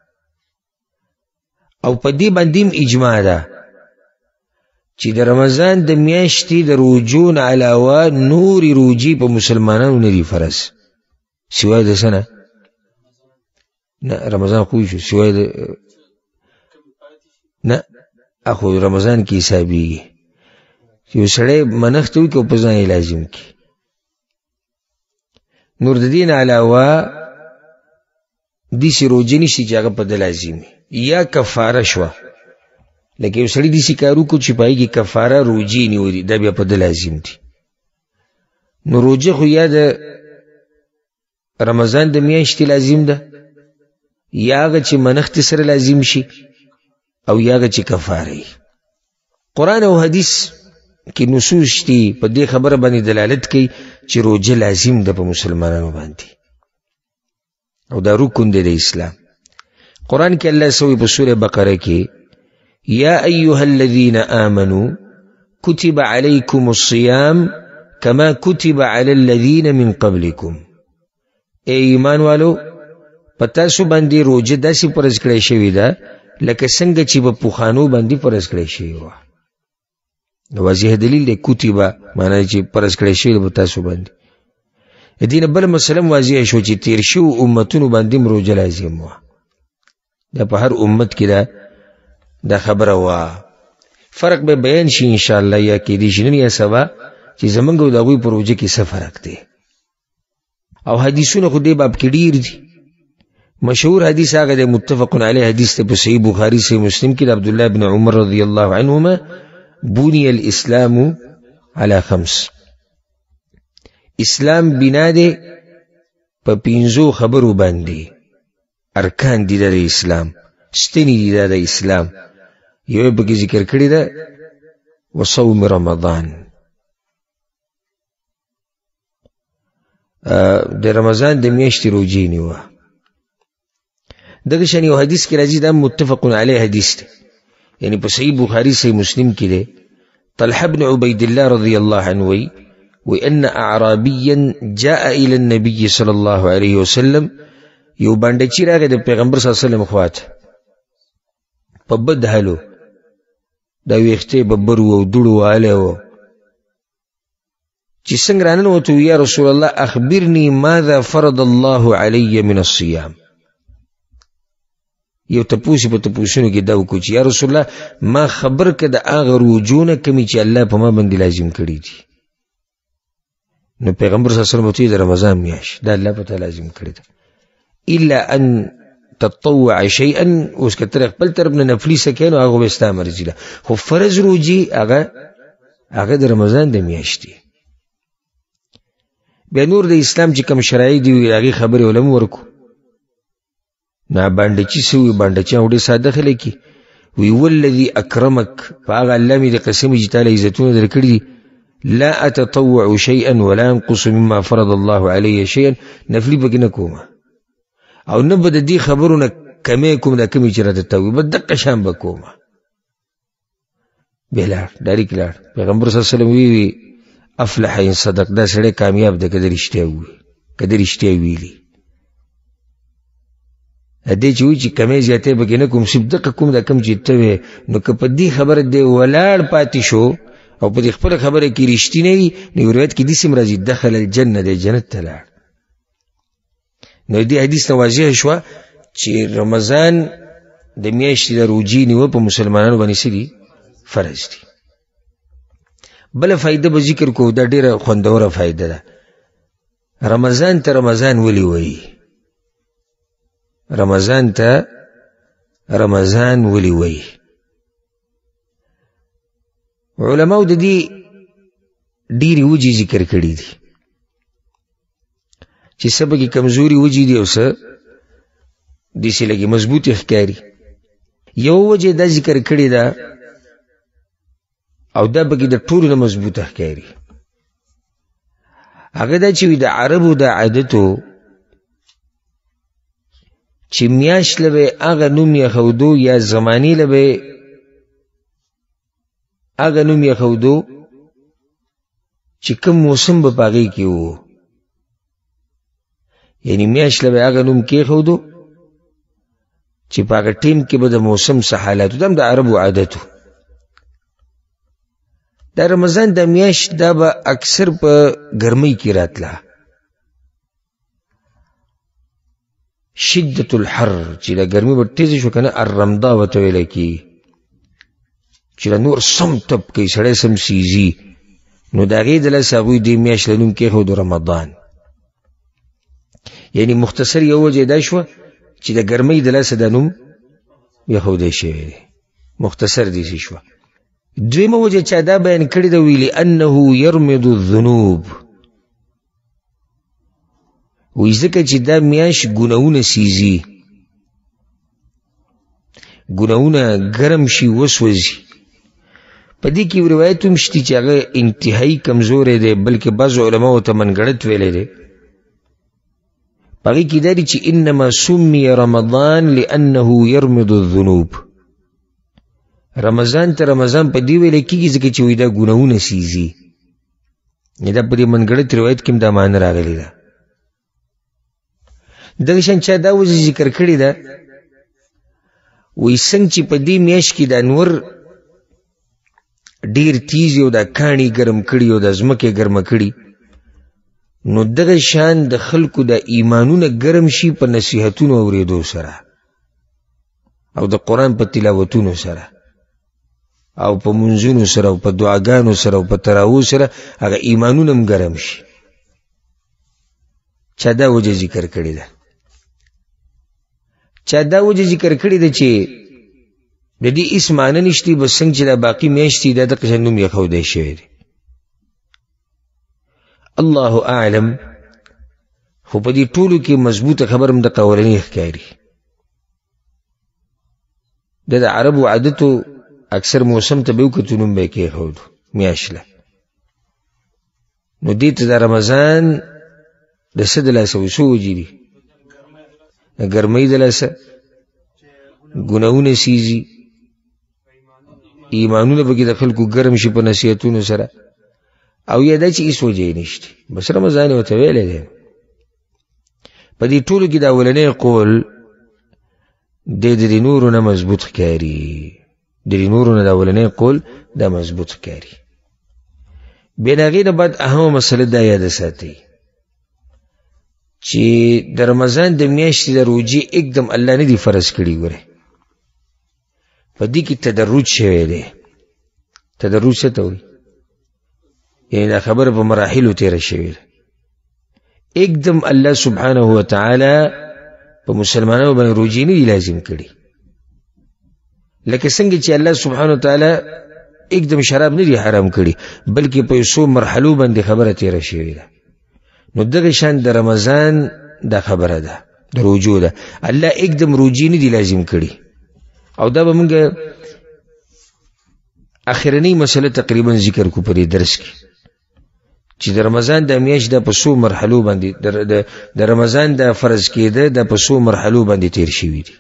او په دې باندې هم اجماع ده چې د رمضان د میاشتې د روجو نه علاوه نورې روجې په مسلمانانو نه دي فرض، سوای د څه نه؟ نه رمضان خو شو، سوای د نه اخو رمضان کې حسابېږي چې یو سړی منښت وکړي او په ځان یې لازم کړي. نور د دې نه علاوه داسې روجې نشته چې هغه په ده لازم وي، یا کفاره شوه، لکه یو سړي داسې کار وکړو چې په هغې کې کفاره روجې نیولي، دا بیا په ده لازم دي. نو روجه خو یا د رمضان د میاشتې لازم ده، یا هغه چې منښت سره لازم شي، او یا هغه چې کفاره وي. قرآن او حدیث کې نصوص دي په دې خبره باندې دلالت کوي چې روجه لازم ده په مسلمانانو باندې، او دا رکن دی د اسلام. قرآن کې الله سوی په سوره بقره کې یا ایها الذین آمنوا کتب علیکم الصیام کما کتب علی الذین من قبلکم، ای ایمان والو په تاسو باندې روجه داسې فرض کړی شوې ده لکه څنګه چې په پخوانو باندې فرض کړی شوې وه. واضح دلیل دی کتبه معنی چې فرض کړی شوې ده په تاسو باندې. د دې نه بله مسله واضح شو چې تیر شوو امتونو باندې هم روجه لازم وه. دا په هر امت کې دا دا خبره وه. فرق به بیان شي انشاءالله، یا کېدای شي نن یا سبا چې زمونږ او د هغوی په روجه کې څه فرق دی. او حدیثونه خو دې باب کې ډېر دي. مشهور حدیث هغه دی متفق علیه حدیث دی په صحیح بخاري صحیح مسلم کې د عبدالله بن عمر رضی الله عنهما بني الاسلام على خمس، اسلام بنا دی په پنځو خبرو باندې، ارکان دي د اسلام، ستنې دي د اسلام. یو پکې ذکر کړی ده وصوم رمضان، د رمضان د میاشتې روجې نیوه. دغه شان یو حدیث کې راځي دا متفق علیه حدیث دی، یعنی په صحیح بخاري صحیح مسلم کې دی. طلحه بن عبید الله رضی الله عنه وی وان اعرابیا جاء الى النبي صلی الله علیه وسلم، یو باندې چې راغی د پیغمبر صلی الله علیه وسلم خواته په بد حالو، دا ویښته ببر و او دوړو والی و، چې څنګه راننوتو یا رسول الله اخبرني ماذا فرض الله علی من الصيام. یو تپوسی په تپوسونو کې دا وکړو چې یا رسول الله ما خبر که د هغه روجونه کمې چې الله په ما باندې لازم کړي دي. نو پیغمبر صلی الله علیه وسلم ورته د رمضان میاشت دا الله په تا لازم کړي ده، الا ان تطوع شیئا، اوس که ته خپل طرف نه نفلي څه کوې نو هغه به ستا مرضي ده، خو فرض روجې هغه هغه د رمضان د میاشتې. بیا نور د اسلام چې کوم شرایط دي هغې خبرې علم ورکو. نا باندچی سوی باندچی اوډه ساده خلک وی والذي اکرمک، فاغ الله می د قسم چې تعالی عزتونه درکړي دي، لا اتطوع شيئا ولا انقص مما فرض الله علي شيئا، نفلی پکې نه کوم او نه به د دې خبرونه کمې کوم د کمې چې راته ته وي، به دقه شان به کوم. بیا لاړ ډایرکټ لاړ. پیغمبر صلی الله علیه وسلم وی وی افلح ان صدق، دا سړی کامیاب دی که د رښتیا ووایي، که د رښتیا ویلي. دې چې وایي چې کمې زیاتې پکې نه کوم صرف دقه کوم دا کم چې ته وې نو که په دې خبره دې ولاړ پاتې شو او په دې خپله خبره کې رښتینی وي نو روایت کې داسې هم راځي دخل الجنه دی جنت ته لاړ. نو دې حدیث نه واضح شوه چې رمضان د میاشتې د روجې نیوه په مسلمانانو باندې څه دي فرض دي. بله فایده به ذکر کوو دا ډېره خوندوره فایده ده. رمضان ته رمضان ولې وایي؟ رمضان ته رمضان ولې وایي؟ علماء د دې ډېرې وجې ذکر کړي دي چې څه پکې کمزوري وجې دي او څه داسې لږې مضبوطې ښکاري. یو وجه دا ذکر کړې ده او دا پکې د ټولو نه مضبوطه ښکاري، هغه دا چې وي د عربو دا عادتو چې میاشت له به هغه نوم یښودو یا زمانې له به هغه نوم یښودو چې کوم موسم به په هغې کې و، یعنې میاشت له به هغه نوم کېښودو چې په هغه ټیم کې به د موسم څه حالاتو. دا هم د عربو عادتو. دا رمضان دا میاشت دا به اکثر په ګرمۍ کې راتله، شدت الحر چې دا ګرمي به تیزه شو که نه الرمضا ورته ویلی کېږي چې دا نور سم تب کوي سړی سم سیزي، نو د هغې د لاسه هغوی دې میاشت له نوم کېښودو رمضان. یعنې مختصر یو وجه دا شوه چې د ګرمۍ د لاسه دا نوم یښودی شوی دی، مختصر داسې شوه. دویمه وجه چا دا بیان کړې ده وی لأنه یرمض الذنوب، وی ځکه چې دا میاشت ګناهونه سیزي، ګناهونه ګرم شي وسوځي. په دې کې روایت هم شته چې هغه انتهایي کمزوری دی، بلکې بعضو علماو ته منګړت ویلی دی. په هغې کې دا دی چې انما سمي رمضان لأنه یرمض الذنوب، رمضان ته رمضان په دې ویلی کېږي ځکه چې وایي دا ګناهونه سیزي. دا په دې منګړت روایت کې هم دا معنی راغلی ده. دغه شان چا دا وجه ذکر کړې ده وایي څنګه چې په دې میاشت کې دا نور ډېر تیز او دا کاڼي ګرم کړي او د ځمکې ګرمه کړي، نو دغه شان د خلکو د ایمانونه ګرم شي په نصیحتونو اورېدو سره او د قرآن په تلاوتونو سره او په منځونو سره او په دعاګانو سره او په تراوو سره هغه ایمانونه هم ګرم شي. چا دا وجه ذکر کړې ده. چا دا وجه ذکر کړې ده چې د دې هېڅ معنی نشته، بس څنګه چې دا باقي میاشتې دا دغه شان نوم یښودی شوی دی. الله اعلم، خو په دې ټولو کې مضبوطه خبر هم دغه اولنۍ ښکاري. دا د عربو عادتو اکثر موسم ته به یې وکتو نوم به یې کېښودو میاشت له، نو دې ته د رمضان د څه د لاسه وي څو وجې دي؟ د ګرمۍ د لاسه، ګناهونه سیزي، ایمانونه پکې د خلکو ګرم شي په نصیحتونو سره، او یا دا چې هېڅ وجه یې نشته، بس رمضان یې ورته ویلی دی. په دې ټولو کې د اولنی قول دی د دې نورو نه مضبوط ښکاري، د دې نورو نه د اولنی قول دا مضبوط ښکاري. بیا د هغې نه بعد اهمه مسله دا یاده ساتئ چې د رمضان د میاشتې د روجې اکدم الله نه دي فرض کړي. ګوره په دې کې تدرج شوی دی. تدرج څه ته وایي؟ یعنې دا خبره په مراحلو تېره شوې ده. اکدم الله سبحانه وتعالی په مسلمانانو باندې روجې نه دي لازم کړي، لکه څنګه چې الله سبحانه وتعالی اکدم شراب نه دي حرام کړي، بلکې په یو څو مرحلو باندې خبره تېره شوې ده. نو دغه شان د رمضان دا خبره ده، د روجو ده. الله اکدم روجې نه دي لازم کړي، او دا به موږ اخرنۍ مسله تقریبا ذکر کو په دې درس کې چې د رمضان د میاشت د په څو مرحلو باندې د رمضان د فرض کېده د په څو مرحلو باندې تیر شوي دي.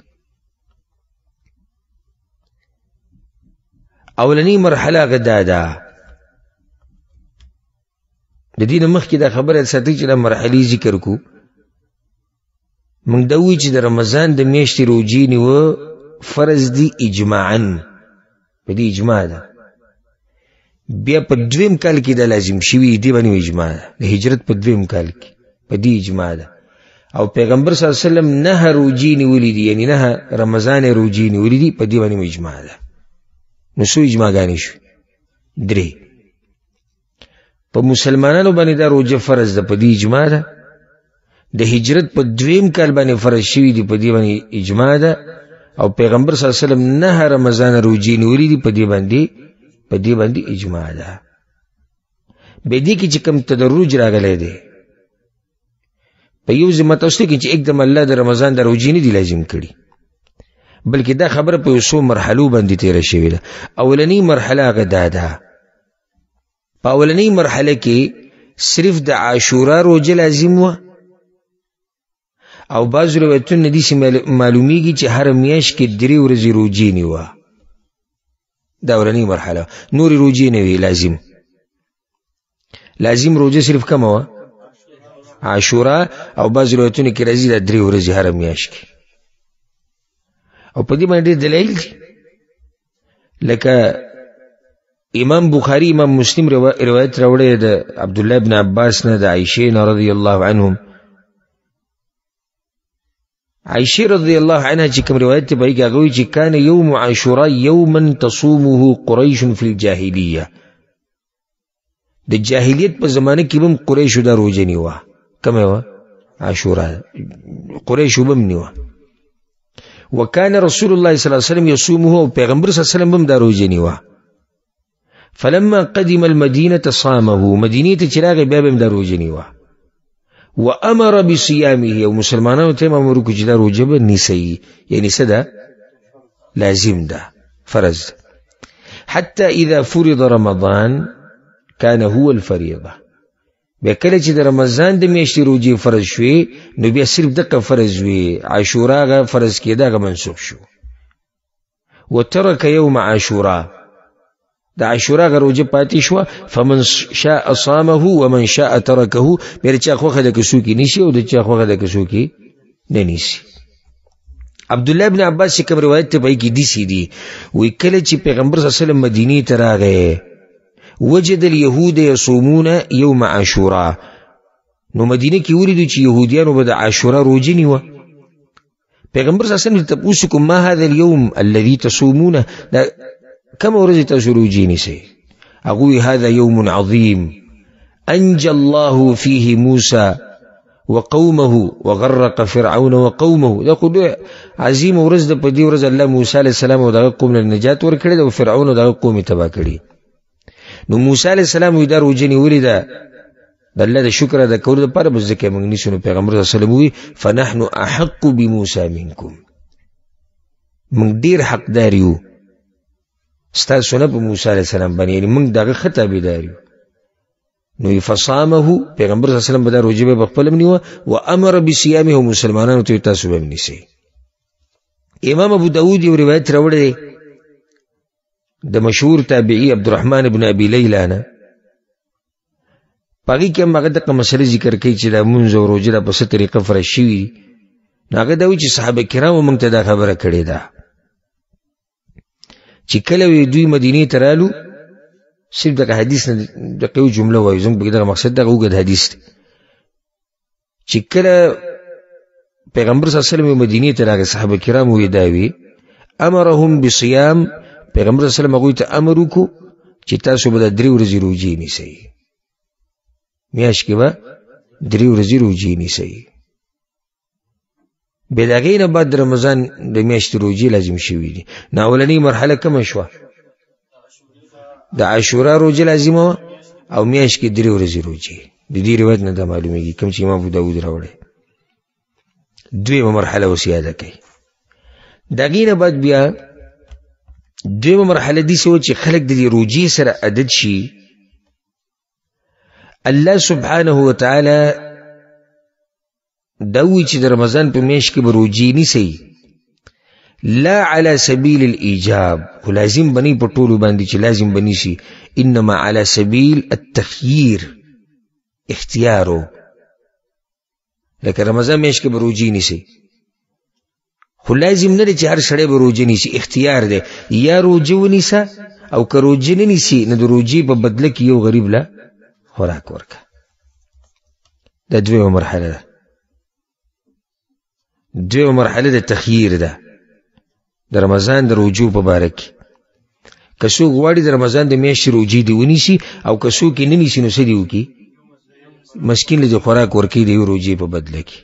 اولنۍ مرحله هغه دا ده، د دې نه مخکې دا خبره ساتئ چې دا مرحلې ذکر کو. موږ دا وایو چې د رمضان د میاشتې روجې نیوه فرض دي اجماعا، په دې اجماع ده. بیا په دویم کال کې دا لازم شوي دي باندې اجماع ده، د هجرت په دویم کال کې په دې اجماع ده. او پیغمبر صلی الله علیه وسلم نه روجې نیولې دي، یعنی نه رمضان روجې نیولې دي، په دې باندې اجماع ده. نو څو اجماعګانې شوې؟ درې. په مسلمانانو باندې دا روجه فرض ده، په دې اجماع ده. د هجرت په دویم کال باندې فرض شوي دي، په دې باندې اجماع ده. او پیغمبر صلی الله علیه وسلم نه رمضان روجې نیولې دي، په دې باندې په دې باندې اجماع ده. به دې کې چې کوم تدرج راغلی دی په یو ذمه تاسو کې چې एकदम الله د رمضان د روجې نه دي لازم کړي، بلکې دا خبره په یو څو مرحلو باندې تیره شوې ده. اولنۍ مرحله هغه دا ده، په اولنۍ مرحله کې صرف د عاشورا روجه لازم وه، او بعض روایتونه داسې معلومیږي چې هر میاشت کې درې ورځې روجې نیوه. دا اولنۍ مرحله، نورې روجې نه وي لازم. لازم روجه صرف کومه وه؟ عاشورا، او بعض روایتونه کې راځي دا درې ورځې هر میاشت کې. او په دې باندې دلایل دي، لکه امام بخاری امام مسلم روایت راوړی د عبدالله بن عباس نه، د عائشې نه رضی الله عنهم. عائشې رضی الله عنها چې کوم روایت ته پای کې هغه وایي چې کان یوم عاشورا یوما تصومه قریش فی الجاهلیه، د جاهلیت په زمانه کې هم قریشو دا روجه نیوه. کومه وه؟ عاشورا. قریشو به هم نیوه. وکان رسول الله صلی الله علیه وسلم یصومه، او پیغمبر صلی الله علیه وسلم هم دا روجه نیوه. فلما قدم المدینه صامه، مدینې ته چې راغی بیا به هم دا روجه نیوه. وامر بصيامه، او مسلمانانو ته امر وکړ چې دا روجه به نیسي، یعنی څه ده؟ لازم ده، فرض. حتى اذا فرض رمضان كان هو الفريضه، بیا کله چې د رمضان د میاشتې روجې فرض شوې نو بیا صرف دغه فرض وي، عاشورا هغه فرض کېده، هغه منسوخ شو. وترك يوم عاشورا، د عاشورا هغه روجه پاتې شوه. فمن شاء صامه ومن شاء تركه، بیا د چا خوښه ده که څوک یې نیسي، او د چا خوښه ده که څوک یې نه نیسي. عبدالله بن عباس چې کوم روایت ته پای کې داسې دي، وایي کله چې پیغمبر صلی الله علیه وسلم مدینې ته راغی وجد اليهود يصومون يوم عاشورا، نو مدینه کې ولیدو چې یهودیانو به د عاشورا روجه نیوه. پیغمبر صلی الله علیه وسلم تپوس وکړو ما هذا اليوم الذي تصومونه، دا کوم ورځ تاسو روجه نیسئ؟ هغه وایي هذا يوم عظيم انجى الله فيه موسى وقومه وغرق فرعون وقومه. دا خو ډېر عظیم ورځ ده، په دې ورځ الله موسی علیه السلام او دغه قوم له نجات ورکړی او فرعون او دغه قوم یې تباه کړي. نو موسی علیه السلام وی دا روجه نیولې ده د الله د شکر ادا کولو لپاره، بس ځکه موږ نیسو. نو پیغمبر صلی الله علیه وسلم وی فنحن احق بموسی منکم، موږ ډېر حقدار یو ستاسو نه په موسی علیه السلام باندې، یعنې موږ دغه ښه تابعدار یو. نو فصامه، پیغمبر صلی الله علیه وسلم به دا روجه به پخپله هم نیوه. وامر بصیامه، او مسلمانانو ته تاسو به هم نیسئ. امام ابو داود یو روایت راوړی دی د مشهور تابعی عبدالرحمن بن ابي لیلى نه، پاگی که هم هغه دغه مسئله ذکر کوي چې دا مونځ او روجه دا په څه طریقه فرض شوي دي. نو هغه دا وایي چې صحابه کرامو موږ ته دا خبره کړې ده چې کله وی دوی مدینې ته رالو، صرف دغه حدیث نه دغه یو جمله وایو، زموږ په دغه مقصد دغه اوږد حدیث دی چې کله پیغمبر صلی الله علیه وسلم مدینې ته راغی، صحابه کرامو یې دا وی امرهم بصیام، پیغمبر صلی الله علیه وسلم هغوی ته امر وکړو چې تاسو به د درې ورځې روجې نیسئ، میاشت کې به درې ورځې روجې نیسئ. بیا د هغې نه بعد د رمضان د میاشتې روجې لازم شوي دي. نو اولنۍ مرحله کومه شوه؟ د عاشورا روجه لازمه وه، او میاشت کې درې ورځې روجې. د دې روایت نه دا معلومیږي کوم چې امام ابو داود راوړی. دویمه مرحله اوس یاده کوي. د هغې نه بعد بیا دویمه مرحله داسې وه چې خلک د دې روجې سره عادت شي. الله سبحانه وتعالی دا وایي چې د رمضان په میاشت کې به روجې نیسئ، لا على سبیل الایجاب، خو لازم بنی په ټولو باندې چې لازم بنی شي، انما على سبیل التخییر، اختیارو. لکه رمضان میاشت کې به روجې نیسئ، خو لازم نه دی چې هر سړی به روجې نیسي، اختیار دی. یا روجې ونیسه او که روجې نه نیسي نو د روجې په بدله کې یو غریب له خوراک ورکړه. دا دویمه مرحله ده. دویمه مرحله د تخییر ده د رمضان د روجو په باره کې. که څوک غواړي د رمضان د میاشتې روجې دې ونیسي او که څوک یې نه نیسي نو څه دې وکړي؟ مسکین له دې خوراک ورکړي د یو روجې په بدله کې.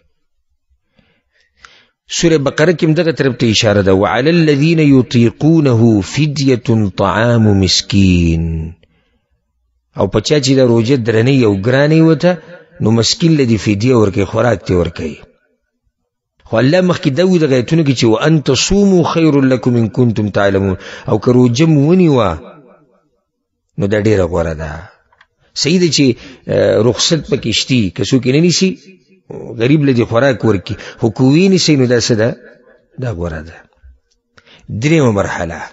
سوره بقره کې هم دغه طرف ته اشاره ده، وعلى الذين يطيقونه فديه طعام مسکین. او په چا چې د روجې درنې او ګرانې وته نو مسکین له دې فدیه ورکوي، خوراک ته ورکوي. خو الله مخکې دا وي دغه ایتونو کې چې وان تصوموا خیر لکم ان کنتم تعلمون. او که روجه مو ونیوه نو دا ډېره غوره ده. صحیح ده چې رخصت پکې شتي، که څوک یې نه نیسي غریب له دې خوراک ورکړي، خو که ویې نیسئ نو دا څه ده؟ دا غوره ده. درېیمه مرحله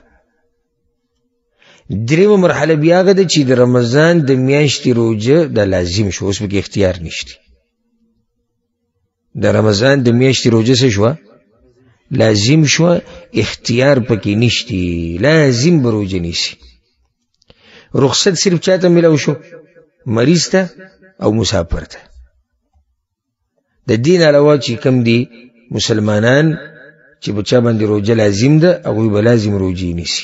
درېیمه مرحله بیا هغه ده چې د رمضان د میاشتې روجه دا لازم شو، اوس پکې اختیار نشته. د رمضان د میاشتې روجه څه شوه؟ لازم شوه، اختیار پکې نشته، لازم به روجه نیسي. رخصت صرف چاته ملو شو؟ مریض ته او مسافر ته. د دین علاوه چې کم دي مسلمانان چې په چا باندې روجه لازم ده هغوی به لازم روجې نیسي.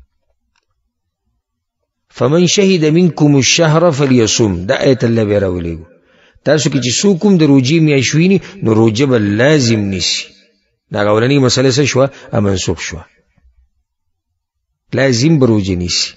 فمن شهد منکم الشهر فلیصم. دا آیت الله بیا راولېږو. تاسو کې چې څوک هم د روجې میاشت ویني نو روجه به لازم نیسي. دا اولنۍ مسله څه شوه؟ منسوخ شوه، لازم به روجه نیسي.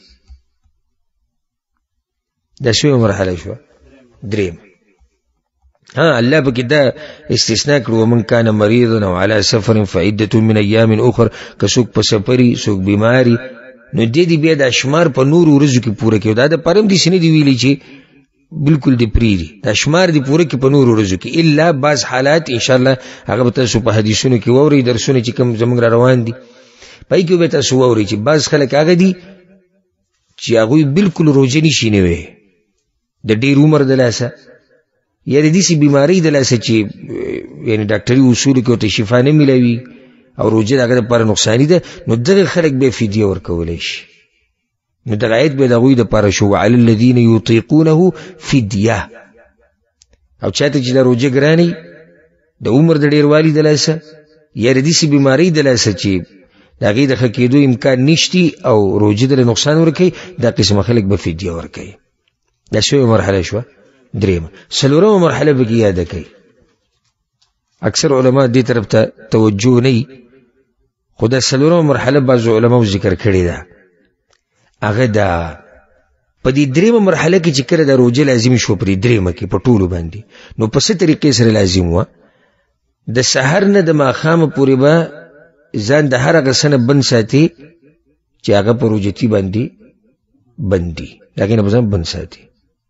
دا شویه مرحله شوه. درېیم ها الله پکې دا استثناء کړو ومن کان مریضا او علی سفر فعدة من ایام اخر. که څوک په سفري څوک بیماري نو دې دې بیا د شمار په نورو ورځو کې پوره کړي. دا د پرم دې سینې دی ویلي چې بالکل دې پریری دا شمار دې پوره کړي په نورو ورځو کې، الا بعض حالات ان شاء الله هغه به تاسو په حدیثونو کې واورئ، درسونه چې کوم زموږ را روان دي پای کې به تاسو واورئ چې بعض خلک هغه دي چې هغوی بالکل روجه نشي نیوی د ډېر عمر د لاسه یا د داسې بیمارۍ د لاسه چې یعنې ډاکټري اصولو کې ورته شفا نه میلاوي او روجه د هغه دپاره نقصاني ده، نو دغه خلک بیا فدیه ورکولی شي. نو دغه آیت بیا د هغوی دپاره شو وعلى الذین یطیقونه فدیه. او چاته چې دا روجه ګرانې د عمر د ډېروالي د لاسه یا د داسې بیمارۍ د لاسه چې د هغې د ښه کېدو امکان نشتي او روجه دله نقصان ورکوي، دا قسمه خلک به فدیه ورکوي. دا شویه مرحله شوه. درېیمه څلورمه مرحله پکې یاده کوي. اکثر علما دې طرف ته توجه نه وي، خو دا څلورمه مرحله بعضو علماو ذکر کړې ده. هغه دا په دې درېیمه مرحله کې چې کله دا روجه لازم شوه په دې درېیمه کې په ټولو باندې، نو په څه طریقې سره لازم وه؟ د سحر نه د ماښامه پورې به ځان د هر هغه څه نه بند ساتي چې هغه په روجتي باندې بند دي، د هغې نه به ځان بند ساتي.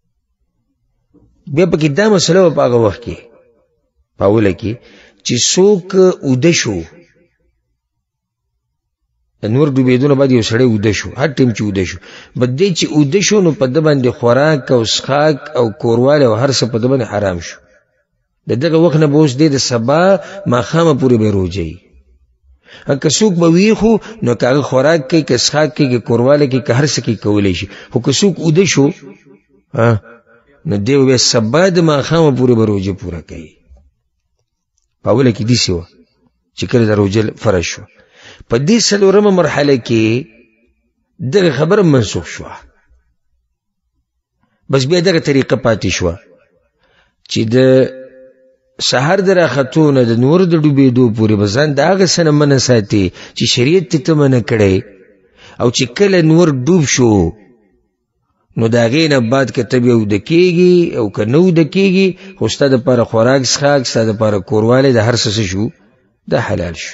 بیا پکې دا مسله وه په هغه وخت کې په اوله کې چې څوک اوده شو، د نور ډوبېدو نه بعد یو سړی اوده شو، هر ټیم چې اوده شو به دی چې اوده شو نو په ده باندې خوراک او څښاک او کوروالی او هر څه په ده باندې حرام شو. د دغه وخت نه به اوس دی د سبا ماښامه پورې به روجه وي. که څوک به ویښو نو که هغه خوراک کوي که څښاک کوي که کوروالی کوي که هر څه کوي کولی شي، خو که څوک اوده شو نو دی به بیا سبا د ماښامه پورې به روجه پوره کوي. په اوله کې داسې وه چې کله د روجه فرض شوه. په دې څلورمه مرحله کې دغه خبره منسوخ شوه، بس بیا دغه طریقه پاتې شوه چې د سحر د راختو نه د نور د ډوبېدو پورې به ځان د هغه څه نه منع ساتي چې شریعت ته منع کړی، او چې کله نور ډوب شو نو د هغې نه بعد که ته بیا اوده کېږي او که نه اوده کېږي، خو ستا دپاره خوراک څښاک ستا دپاره کوروالی د هر څه څه شو؟ دا حلال شو.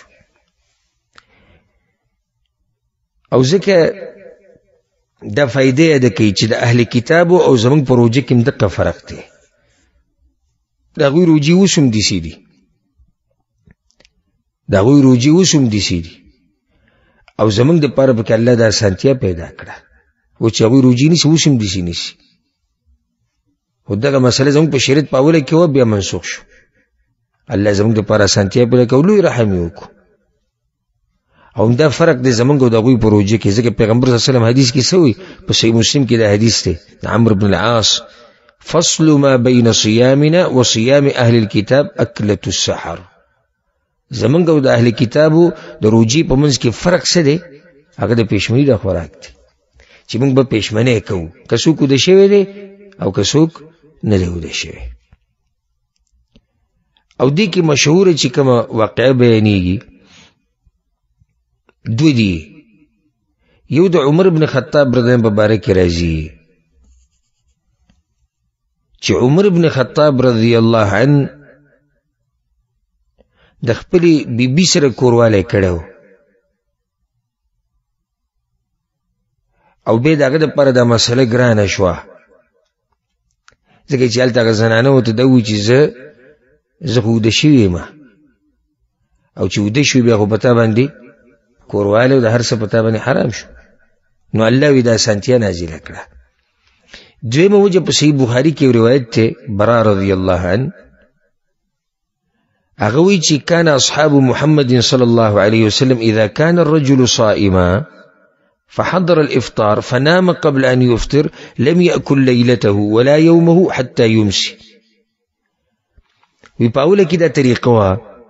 او ځکه دا فایده یاده کوي چې د اهل کتابو او زموږ په روجه کې هم دقه فرق دی. د هغوی روجې اوس هم داسې دي، د هغوی روجې اوس هم داسې دي، او زموږ دپاره پکې الله د اسانتیا پیدا کړه و چې هغوی روجې نیسي اوس هم داسې نیسي. خو دغه مسله زموږ په شریعت په اوله کې وه بیا منسوخ شو. الله زمونږ دپاره اسانتیا پیدا کړو، لوی رحم یې وکړو. او دا فرق دی زمونږ او د هغوی په روژه کې، ځکه پیغمبر صلی الله علیه وسلم حدیث کې څه وایي؟ په صحیح مسلم کې دا حدیث دی د عمرو بن العاص، فصل ما بین صیامنا و صیام اهل الكتاب اکلة السحر. زمونږ او د اهل کتابو د روژې په منځ کې فرق څه دی؟ هغه د پېشمني د خوراک دی چې موږ به پېشمنی کوو، که څوک وده شوی دی او که څوک نه دی وده شوی. او دې کې مشهوره چې کومه واقعه بیانېږي دوی دي. یو د عمر بن خطاب رضی الله عنه په باره کې راځي چې عمر بن خطاب رضی الله عنه د خپلې بیبي سره کوروالی کړی او بیا د هغه دپاره دا مسله ګرانه شوه، ځکه چې هلته هغه زنانه ورته دا ووایي چې زه زه خو وده شوې یم، او چې وده شوې بیا خو په تا باندې کوروالی او د هر څه په تا باندې حرام شو. نو الله وی دا اسانتیا نازله کړه. دویمه وجه په صحیح بخاري کې روایت دی، برا رضی الله عنه هغه وایي چې کان اصحاب محمد صلی الله علیه وسلم اذا كان الرجل صائما فحضر الافطار فنام قبل ان يفطر لم يأكل ليلته ولا يومه حتى يمسي. وی پاوله کې دا طریقه وه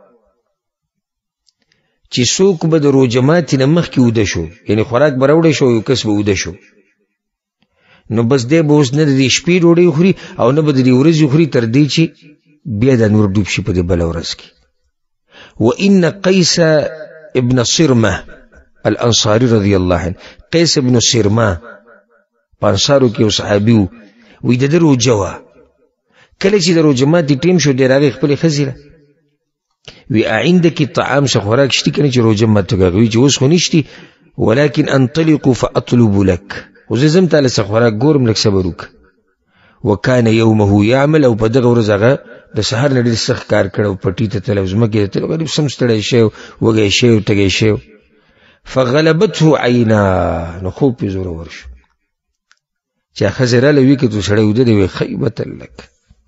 چې څوک به د روژه ماتې نه مخکې وده شو، یعنی خوراک به راوړی شو، یو کس به وده شو، نو بس دی به اوس نه د دې شپې ډوډۍ خوري او نه به د دې ورځې خوري تر دې چې بیا دا نور ډوب شي په دې بله ورځ کې. وان قیس ابن صرمه الانصاري رضی الله عنه، قیس ابن صرمه په انصارو کې یو صحابي و، وایي د ده روژه وه. کله چې د روژه ماتې ټیم شو دی راغی خپلې ښځې له وی عندك طعام څه خوراک شتي که نه چې روژه ماته کړه؟ وایي چې اوس خو نشتي، ولكن انطلق فاطلب لك، خو زه ځم تاله څه خوراک ګورم، لږ صبر وکړه. وکان یومه یعمل، او په دغه ورځ هغه د سهار نه ډېر سخت کار کړی او پټي ته تللی او ځمکې ته تللی، غریب سم ستړی شوی وږی شوی تږی شوی. فغلبته عینا، نو خوب پې زورور شو چې ښځې راله وي که تو سړی وده دی، وایي خیبة لک،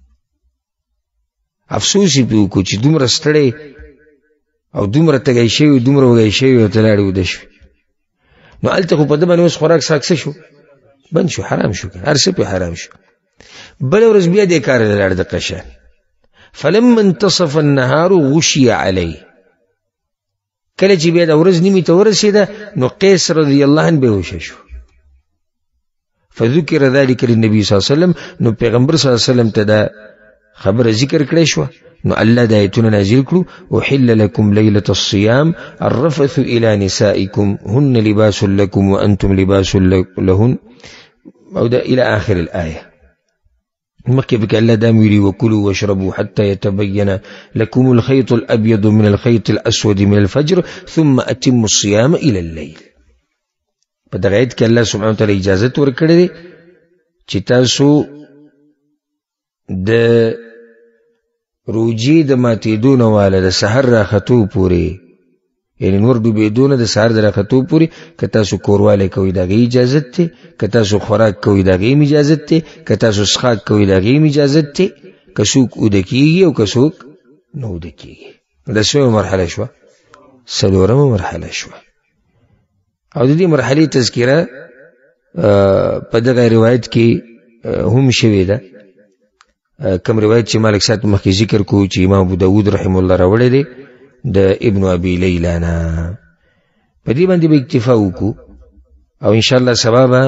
افسوس یې پې وکړو چې دومره ستړی او دومره تږی شوی دومره وږی شوی او ته لاړې وده شوې. نو هلته خو په ده باندې اوس خوراک ساک څه شو؟ بند شو، حرام شو، هر څه پې حرام شو. بله ورځ بیا دې کار له لاړ د قشان. فلما انتصف النهار غشي علی، کله چې بیا د ورځ نیمې ته ورسېده نو قیس رضی الله عنه بېهوشه شو. فذکر ذلک للنبي صلی الله علیه وسلم، نو پیغمبر صلی الله علیه وسلم ته دا خبره ذکر کړی شوه. نو الله د آیتونه نازل کړو، احل لكم ليلة الصيام الرفث الى نسائكم هن لباس لكم وانتم لباس لهن، او دا الى اخر الايه. مخکې پکې الله دا ویلي وکلوا واشربوا حتى يتبين لكم الخيط الابيض من الخيط الاسود من الفجر ثم اتموا الصيام الى الليل. په دغه آیت کې الله سبحانه وتعالی اجازه ورکړې ده چې تاسو د روجی د ماتېدو نه واله د سحر راختو پورې، یعنی نور ډوبېدو نه د سحر د راختو پورې که تاسو کوروالی کوئ د هغې اجازت دی، که تاسو خوراک کوئ د هغې هم اجازت دی، که تاسو څښاک کوئ د هغې هم اجازت دی، که څوک اوده کېږي او که څوک نه اوده کېږي. دا څومره مرحله شوه؟ څلورمه مرحله شوه. او د دې مرحلې تذکره په دغه روایت کې هم شوې ده، کم روایت چې مالک سات مخکې ذکر کو چې امام ابو داود رحم الله راوړی دی د ابن ابي لیلا نه. په دې باندې به اکتفا وکړو او انشاءالله سبا به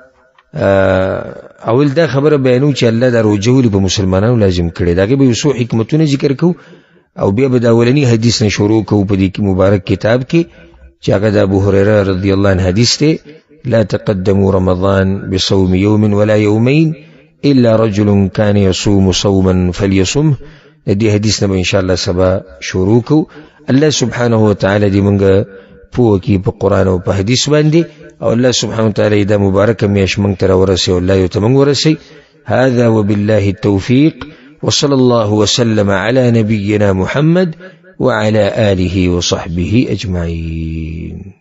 اول دا خبره بیانو چې الله دا روژه ولې په مسلمانانو لازم کړې، د هغې به یو څو حکمتونه ذکر کوو او بیا به د اولني حدیث نه شروع کوو په دې مبارک کتاب کې چې هغه د ابو هريره رضی الله عنه حدیث دی، لا تقدموا رمضان بصوم يوم ولا يومين الا رجل كان يصوم صوما فليصمه. د دې حدیث نه به انشاءالله سبا شروع کوو. الله سبحانه وتعالی دې موږ پوه کړي په قرآن او په حدیث باندې، او الله سبحانه وتعالی دا مبارکه میاشت موږ ته راورسوي او الله یې ته موږ ورسوي. هذا وبالله التوفيق، وصلى الله وسلم على نبينا محمد وعلى آله وصحبه أجمعين.